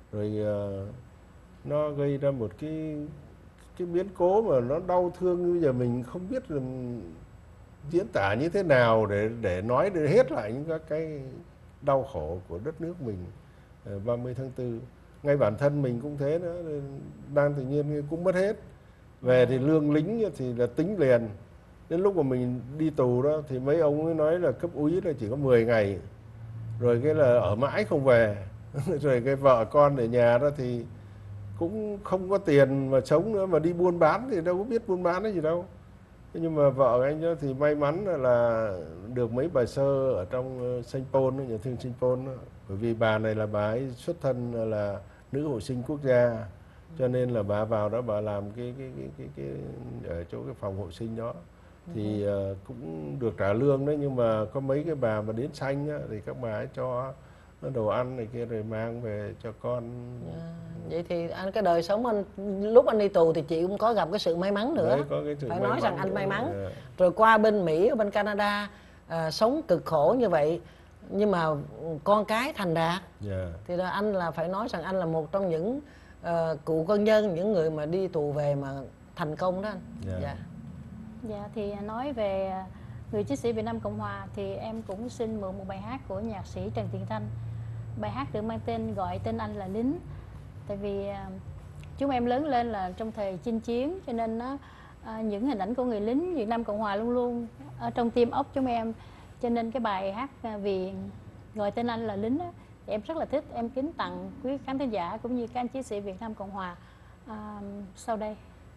[SPEAKER 3] nó gây ra một cái biến cố mà nó đau thương. Như bây giờ mình không biết là diễn tả như thế nào để nói được hết lại những các cái đau khổ của đất nước mình. 30 tháng 4 ngay bản thân mình cũng thế nữa, đang tự nhiên cũng mất hết. Về thì lương lính thì là tính liền. Đến lúc mà mình đi tù đó thì mấy ông ấy nói là cấp úy là chỉ có 10 ngày, rồi cái là ở mãi không về. Rồi cái vợ con ở nhà đó thì cũng không có tiền mà sống nữa, mà đi buôn bán thì đâu có biết buôn bán cái gì đâu. Nhưng mà vợ anh đó thì may mắn là được mấy bà sơ ở trong Saint Paul, nhà thương Saint Paul đó. Bởi vì bà này là bà ấy xuất thân là nữ hộ sinh quốc gia, cho nên là bà vào đó bà làm cái ở chỗ cái phòng hộ sinh đó thì cũng được trả lương đấy. Nhưng mà có mấy cái bà mà đến xanh á, thì các bà ấy cho đồ ăn này kia rồi mang về cho con.
[SPEAKER 1] Vậy thì anh cái đời sống anh lúc anh đi tù thì chị cũng có gặp cái sự may mắn nữa.
[SPEAKER 3] Đấy, có cái sự
[SPEAKER 1] phải
[SPEAKER 3] may
[SPEAKER 1] nói
[SPEAKER 3] mắn
[SPEAKER 1] rằng anh
[SPEAKER 3] nữa.
[SPEAKER 1] may mắn. Rồi qua bên Mỹ, ở bên Canada sống cực khổ như vậy nhưng mà con cái thành đạt. Thì là anh là phải nói rằng anh là một trong những cựu quân nhân, những người mà đi tù về mà thành công đó anh.
[SPEAKER 2] Dạ thì nói về người chiến sĩ Việt Nam Cộng Hòa thì em cũng xin mượn một bài hát của nhạc sĩ Trần Thiện Thanh. Bài hát được mang tên Gọi Tên Anh Là Lính. Tại vì chúng em lớn lên là trong thời chinh chiến, cho nên những hình ảnh của người lính Việt Nam Cộng Hòa luôn luôn ở trong tim óc chúng em. Cho nên cái bài hát vì Gọi Tên Anh Là Lính đó, thì em rất là thích. Em kính tặng quý khán thính giả cũng như các anh chiến sĩ Việt Nam Cộng Hòa. Sau đây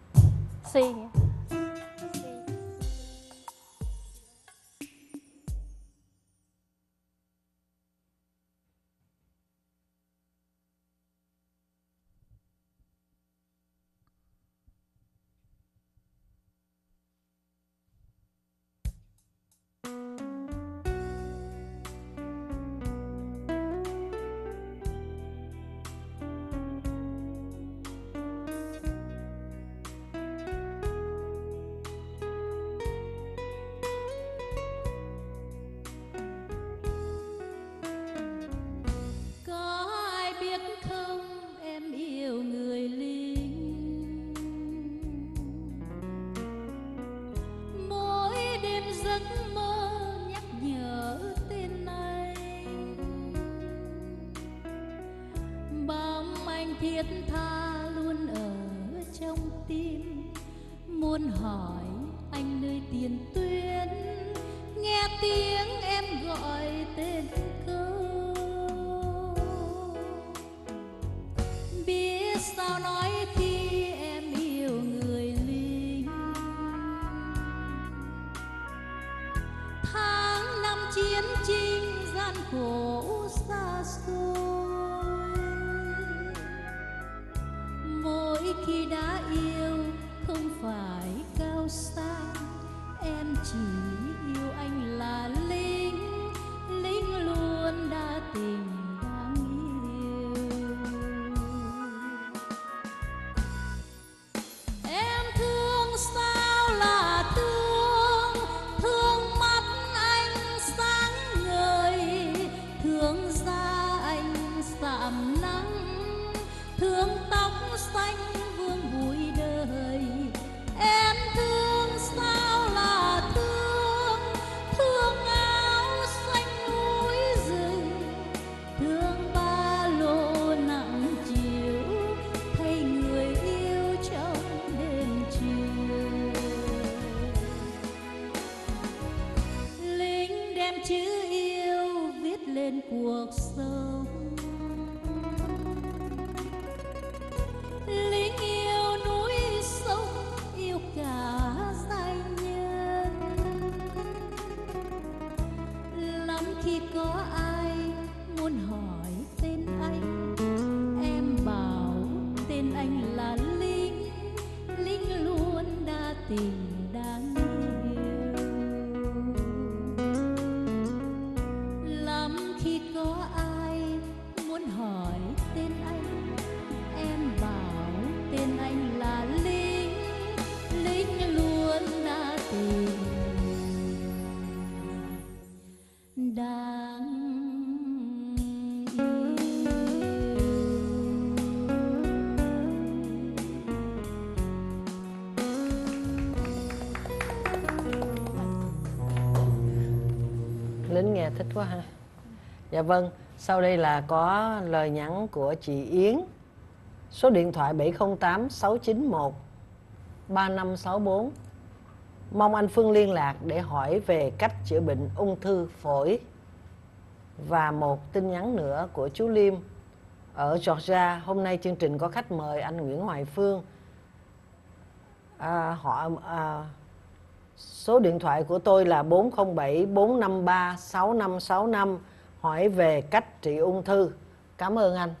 [SPEAKER 4] thiết tha luôn ở trong tim, muốn hỏi anh nơi tiền tuyến, nghe tiếng em gọi tên câu. Biết sao nói khi em yêu người lính, tháng năm chiến tranh gian khổ xa xôi. Mỗi khi đã yêu không phải cao sang, em chỉ yêu anh là lính, lính luôn đa tình đáng yêu. Em thương sao là thương, thương mắt anh sáng ngời, thương da anh sạm nắng, thương tóc xanh vương bụi đời. Em thương sao là thương, thương áo xanh núi rừng, thương ba lô nặng chiều, thay người yêu trong đêm chiều. Lính đem chữ yêu viết lên cuộc sống, lính yêu núi sông, yêu cả giai nhân. Lắm khi có ai muốn hỏi tên anh, em bảo tên anh là lính, lính luôn đa tình đáng yêu. Lắm khi có ai muốn hỏi tên anh, em bảo tên anh là lính, lính luôn đa tình đáng yêu.
[SPEAKER 1] Lính nghe thích quá ha. Dạ vâng, sau đây là có lời nhắn của chị Yến. Số điện thoại 708 691 3564. Mong anh Phương liên lạc để hỏi về cách chữa bệnh ung thư phổi. Và một tin nhắn nữa của chú Liêm ở Georgia. Hôm nay chương trình có khách mời anh Nguyễn Hoài Phương. Số điện thoại của tôi là 407 453 6565, hỏi về cách trị ung thư. Cảm ơn anh.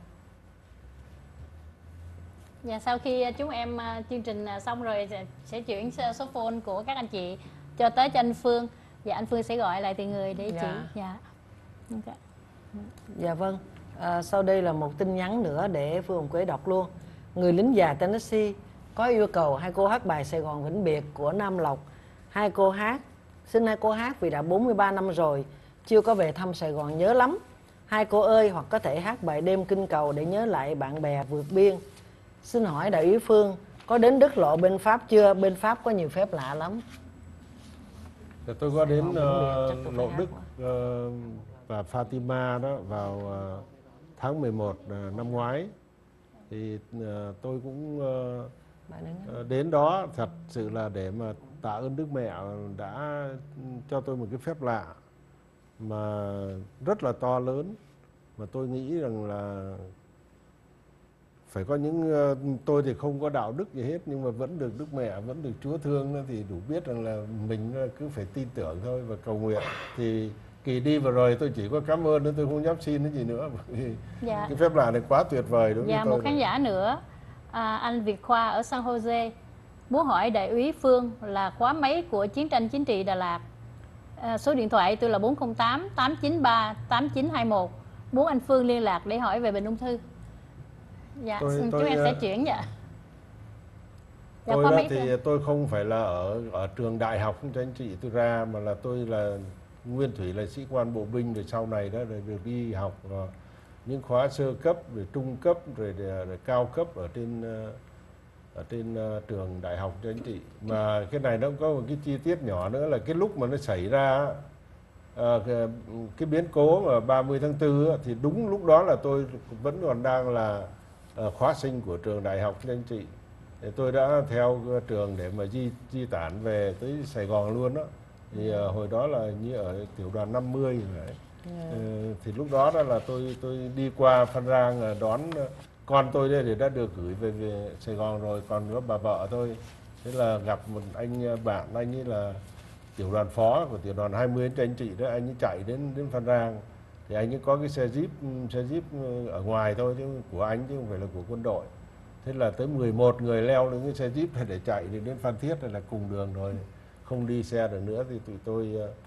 [SPEAKER 2] Dạ, sau khi chúng em chương trình xong rồi sẽ chuyển số phone của các anh chị cho tới cho anh Phương. Dạ, anh Phương sẽ gọi lại từng người để chị. Dạ. Okay.
[SPEAKER 1] Dạ vâng. Sau đây là một tin nhắn nữa để Phương Hồng Quế đọc luôn. Người lính già Tennessee có yêu cầu hai cô hát bài Sài Gòn Vĩnh Biệt của Nam Lộc. Xin hai cô hát vì đã 43 năm rồi chưa có về thăm Sài Gòn, nhớ lắm. Hai cô ơi, hoặc có thể hát bài Đêm Kinh Cầu để nhớ lại bạn bè vượt biên. Xin hỏi đại úy Phương có đến Đức Lộ bên Pháp chưa? Bên Pháp có nhiều phép lạ lắm.
[SPEAKER 3] Tôi có đến Lộ Đức và Fatima đó vào tháng 11 năm ngoái. Thì tôi cũng đến đó thật sự là để mà tạ ơn Đức Mẹ đã cho tôi một cái phép lạ mà rất là to lớn, mà tôi nghĩ rằng là phải có những tôi thì không có đạo đức gì hết, nhưng mà vẫn được Đức Mẹ, vẫn được Chúa thương, thì đủ biết rằng là mình cứ phải tin tưởng thôi và cầu nguyện. Thì kỳ đi vừa rồi tôi chỉ có cảm ơn, tôi không dám xin cái gì nữa.
[SPEAKER 2] Dạ.
[SPEAKER 3] Cái phép lạ này quá tuyệt vời đối với tôi.
[SPEAKER 2] Một khán giả nữa, anh Việt Khoa ở San Jose muốn hỏi đại úy Phương là khóa mấy của Chiến tranh Chính trị Đà Lạt. Số điện thoại tôi là 408 893 8921. Muốn anh Phương liên lạc để hỏi về bệnh ung thư. Dạ, chúng em sẽ chuyển. Dạ.
[SPEAKER 3] Tôi thì tôi không phải là ở trường đại học chính trị tôi ra, mà là tôi là nguyên thủy là sĩ quan bộ binh, rồi sau này đó rồi được đi học những khóa sơ cấp, rồi trung cấp, rồi cao cấp ở trên trường đại học chính trị. Mà cái này nó có một cái chi tiết nhỏ nữa là cái lúc mà nó xảy ra cái biến cố mà 30 tháng 4 thì đúng lúc đó là tôi vẫn còn đang là khóa sinh của trường đại học chính trị. Thì tôi đã theo trường để mà di tản về tới Sài Gòn luôn đó. Thì hồi đó là như ở tiểu đoàn 50 vậy. Thì lúc đó là tôi đi qua Phan Rang đón con tôi đây thì đã được gửi về Sài Gòn rồi, còn có bà vợ tôi. Thế là gặp một anh bạn, anh ấy là tiểu đoàn phó của tiểu đoàn 20 chính trị đó, anh ấy chạy đến Phan Rang. Thì anh ấy có cái xe jeep ở ngoài thôi, chứ của anh chứ không phải là của quân đội. Thế là tới 11 người leo lên cái xe jeep để chạy đến Phan Thiết là cùng đường rồi, không đi xe được nữa. Thì tụi tôi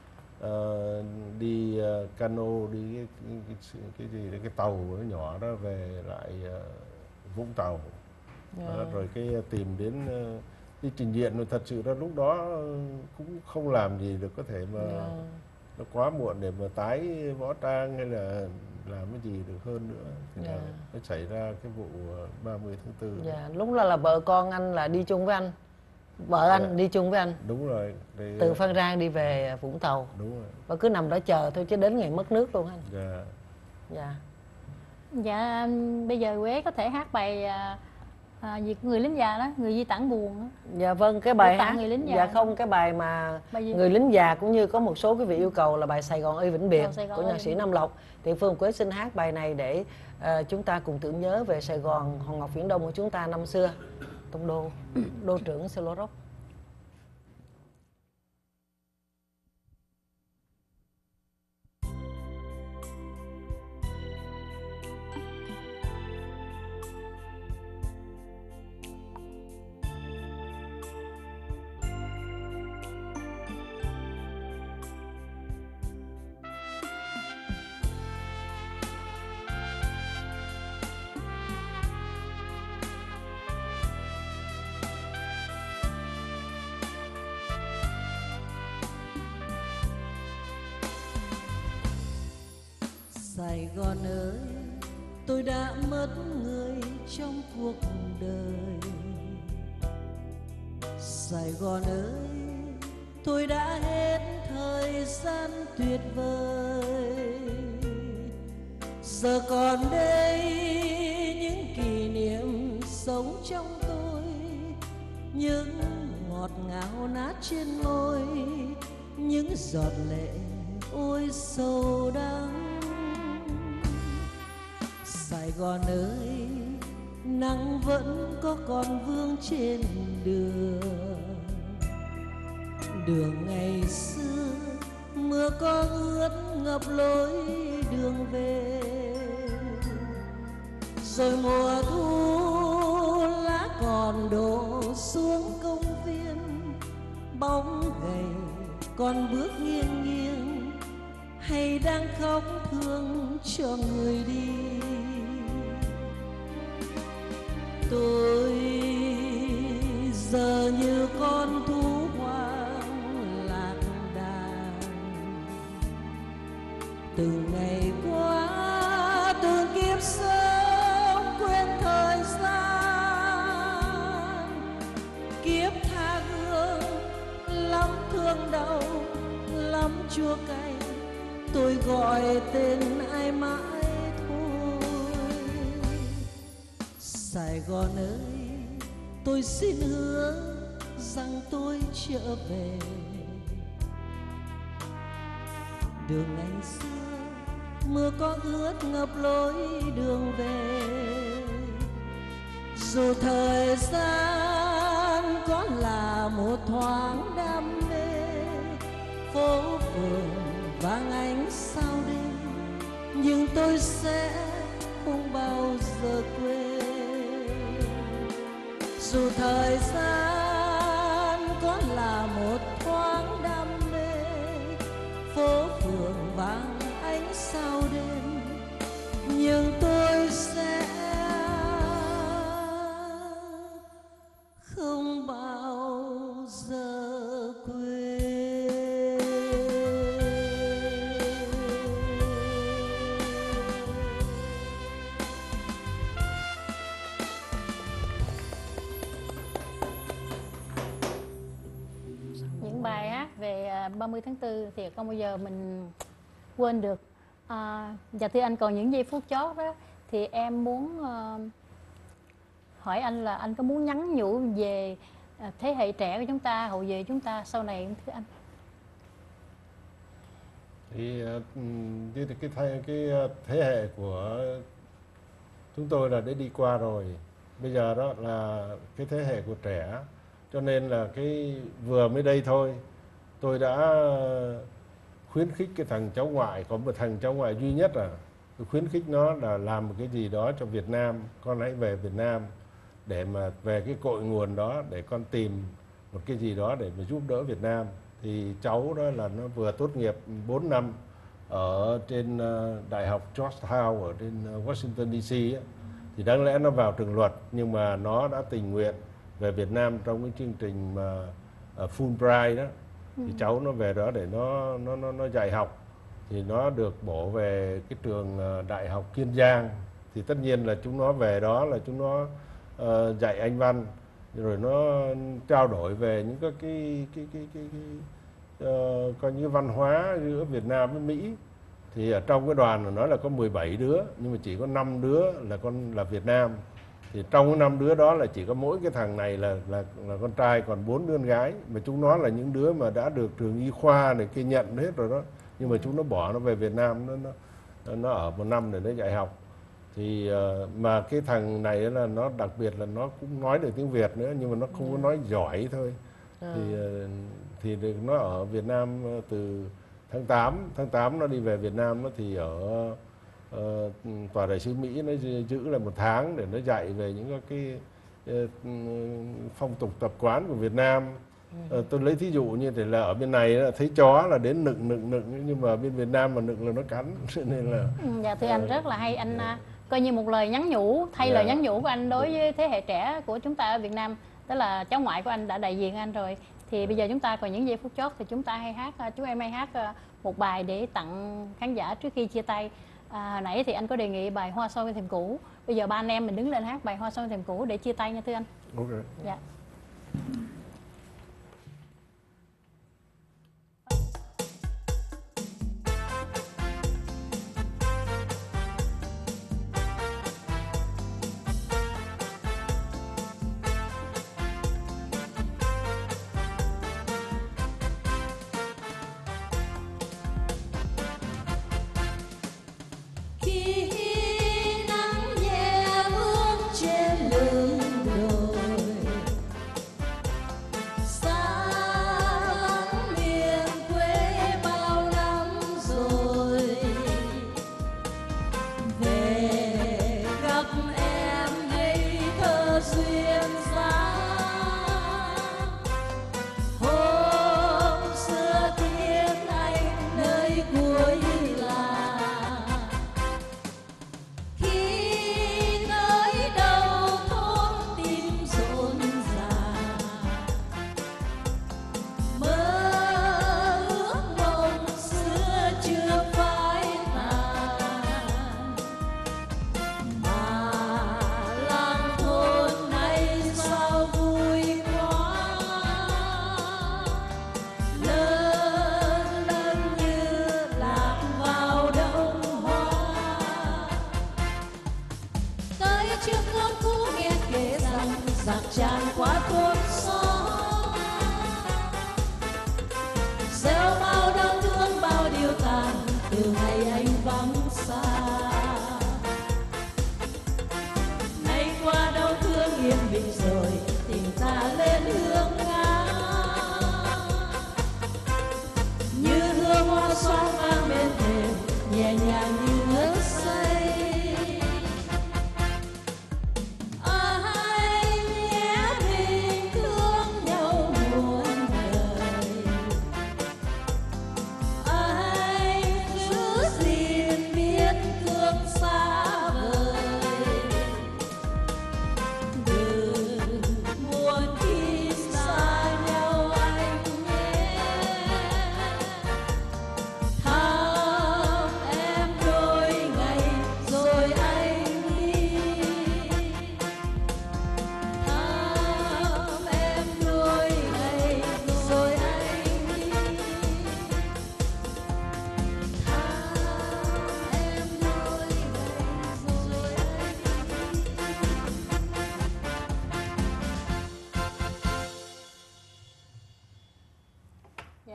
[SPEAKER 3] đi cano, đi cái tàu nhỏ đó về lại Vũng Tàu. Rồi cái tìm đến đi trình diện. Rồi thật sự là lúc đó cũng không làm gì được, có thể mà nó quá muộn để mà tái võ trang hay là làm cái gì được hơn nữa. Thì là nó xảy ra cái vụ 30 tháng 4.
[SPEAKER 1] Dạ, lúc đó là vợ con anh là đi chung với anh. Vợ anh đi chung với anh.
[SPEAKER 3] Đúng rồi.
[SPEAKER 1] Từ Phan Rang đi về Vũng Tàu.
[SPEAKER 3] Đúng rồi.
[SPEAKER 1] Và cứ nằm đó chờ thôi chứ đến ngày mất nước luôn anh.
[SPEAKER 3] Dạ.
[SPEAKER 1] Dạ.
[SPEAKER 2] Dạ, bây giờ Quế có thể hát bài việc người lính già đó, người di tản buồn đó.
[SPEAKER 1] Dạ vâng, cái bài hát
[SPEAKER 2] người lính già.
[SPEAKER 1] Dạ không, cái bài mà người lính già cũng như có một số cái vị yêu cầu là bài Sài Gòn ơi vĩnh biệt của nhạc sĩ Nam Lộc. Thì Phương Quế xin hát bài này để chúng ta cùng tưởng nhớ về Sài Gòn, Hòn Ngọc Viễn Đông của chúng ta năm xưa, Tông đô trưởng Selo Rock.
[SPEAKER 4] Sài Gòn ơi, tôi đã mất người trong cuộc đời. Sài Gòn ơi, tôi đã hết thời gian tuyệt vời. Giờ còn đây những kỷ niệm sống trong tôi, những ngọt ngào nát trên môi, những giọt lệ ôi sầu đắng. Sài Gòn ơi, nắng vẫn có còn vương trên đường. Đường ngày xưa mưa có ướt ngập lối đường về. Rồi mùa thu lá còn đổ xuống công viên, bóng gầy còn bước nghiêng nghiêng. hay đang khóc thương cho người đi. Tôi giờ như con thú hoang lạc đàn, từ ngày qua từ kiếp sống quên thời gian. Kiếp tha hương lắm thương đau lắm chua cay, tôi gọi tên ai mãi thôi. Sài Gòn ơi, tôi xin hứa rằng tôi trở về. Đường ngày xưa mưa có ướt ngập lối đường về, dù thời gian có là một thoáng đam mê. Phố phường vang ánh sao đêm, nhưng tôi sẽ không bao giờ quên. Dù thời gian có là một thoáng đam mê, phố phường vang ánh sao đêm, nhưng tôi sẽ không bao giờ quên.
[SPEAKER 2] Những bài hát về 30 tháng 4 thì không bao giờ mình quên được. Và thưa anh, còn những giây phút chót đó thì em muốn hỏi anh là anh có muốn nhắn nhủ về thế hệ trẻ của chúng ta, hậu duệ chúng ta sau này không thưa anh?
[SPEAKER 3] Thì cái thế hệ của chúng tôi là đã đi qua rồi, bây giờ đó là cái thế hệ của trẻ, cho nên là cái vừa mới đây thôi tôi đã khuyến khích cái thằng cháu ngoại, có một thằng cháu ngoại duy nhất tôi khuyến khích nó là làm một cái gì đó cho Việt Nam. Con hãy về Việt Nam để mà về cái cội nguồn đó, để con tìm một cái gì đó để mà giúp đỡ Việt Nam. Thì cháu đó là nó vừa tốt nghiệp 4 năm ở trên Đại học Georgetown ở trên Washington DC ấy. Thì đáng lẽ nó vào trường luật, nhưng mà nó đã tình nguyện về Việt Nam trong cái chương trình mà Fulbright đó. Thì cháu nó về đó để nó dạy học. Thì nó được bổ về cái trường Đại học Kiên Giang. Thì tất nhiên là chúng nó về đó là chúng nó dạy Anh văn, rồi nó trao đổi về những cái coi như văn hóa giữa Việt Nam với Mỹ. Thì ở trong cái đoàn của nó là có 17 đứa, nhưng mà chỉ có 5 đứa là Việt Nam. Thì trong cái 5 đứa đó là chỉ có mỗi cái thằng này là con trai, còn 4 đứa con gái. Mà chúng nó là những đứa mà đã được trường y khoa này kia nhận hết rồi đó. Nhưng mà chúng nó bỏ nó về Việt Nam, nó ở 1 năm để nó dạy học. Thì mà cái thằng này là nó đặc biệt là nó cũng nói được tiếng Việt nữa, nhưng mà nó không có nói giỏi thôi. Thì nó ở Việt Nam từ tháng 8 nó đi về Việt Nam. Nó thì ở tòa đại sứ Mỹ nó giữ lại 1 tháng để nó dạy về những cái phong tục tập quán của Việt Nam. Tôi lấy thí dụ như thế là ở bên này thấy chó là đến nựng, nhưng mà bên Việt Nam mà nựng là nó cắn. Nên là
[SPEAKER 2] dạ thưa anh, rất là hay. Anh coi như một lời nhắn nhủ, thay lời nhắn nhủ của anh đối với thế hệ trẻ của chúng ta ở Việt Nam. Tức là cháu ngoại của anh đã đại diện anh rồi. Thì bây giờ chúng ta còn những giây phút chót thì chúng em hãy hát một bài để tặng khán giả trước khi chia tay. Hồi nãy thì anh có đề nghị bài Hoa Soi Thềm Cũ. Bây giờ ba anh em mình đứng lên hát bài Hoa Soi Thềm Cũ để chia tay nha thưa anh.
[SPEAKER 3] Ok.
[SPEAKER 2] Dạ.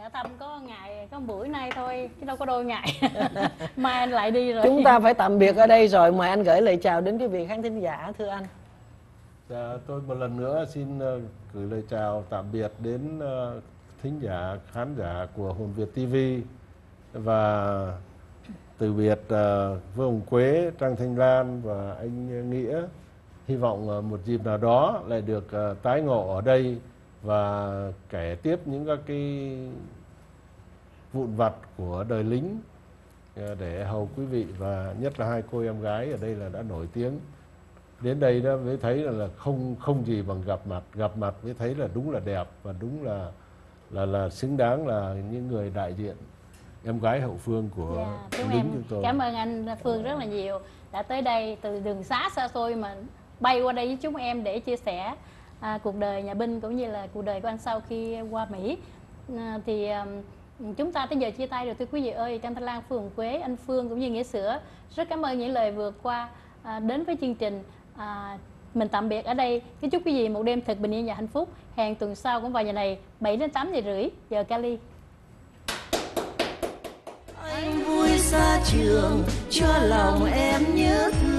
[SPEAKER 2] Dạ thăm có ngày, có buổi nay thôi chứ đâu có đôi ngày. Mai anh lại đi rồi.
[SPEAKER 1] Chúng ta phải tạm biệt ở đây rồi, mời anh gửi lời chào đến quý vị khán thính giả, thưa anh.
[SPEAKER 3] Dạ, tôi một lần nữa xin gửi lời chào tạm biệt đến thính giả, khán giả của Hồn Việt TV, và từ biệt với ông Quế, Trang Thanh Lan và anh Nghĩa. Hy vọng một dịp nào đó lại được tái ngộ ở đây và kể tiếp những các cái vụn vặt của đời lính để hầu quý vị, và nhất là hai cô em gái ở đây là đã nổi tiếng. Đến đây đó mới thấy là không gì bằng gặp mặt mới thấy là đúng là đẹp và đúng là xứng đáng là những người đại diện em gái hậu phương của lính chúng tôi.
[SPEAKER 2] Cảm ơn anh Phương rất là nhiều đã tới đây từ đường xá xa xôi mà bay qua đây với chúng em để chia sẻ cuộc đời nhà binh cũng như là cuộc đời của anh sau khi qua Mỹ. Thì chúng ta tới giờ chia tay rồi thưa quý vị ơi. Trang Thanh Lan, Phương Quế, anh Phương cũng như Nghĩa Sữa rất cảm ơn những lời vừa qua đến với chương trình. Mình tạm biệt ở đây. Kính chúc quý vị một đêm thật bình yên và hạnh phúc. Hẹn tuần sau cũng vào giờ này 7 đến 8 giờ rưỡi giờ Cali.
[SPEAKER 4] Anh vui xa trường cho lòng em nhớ thương.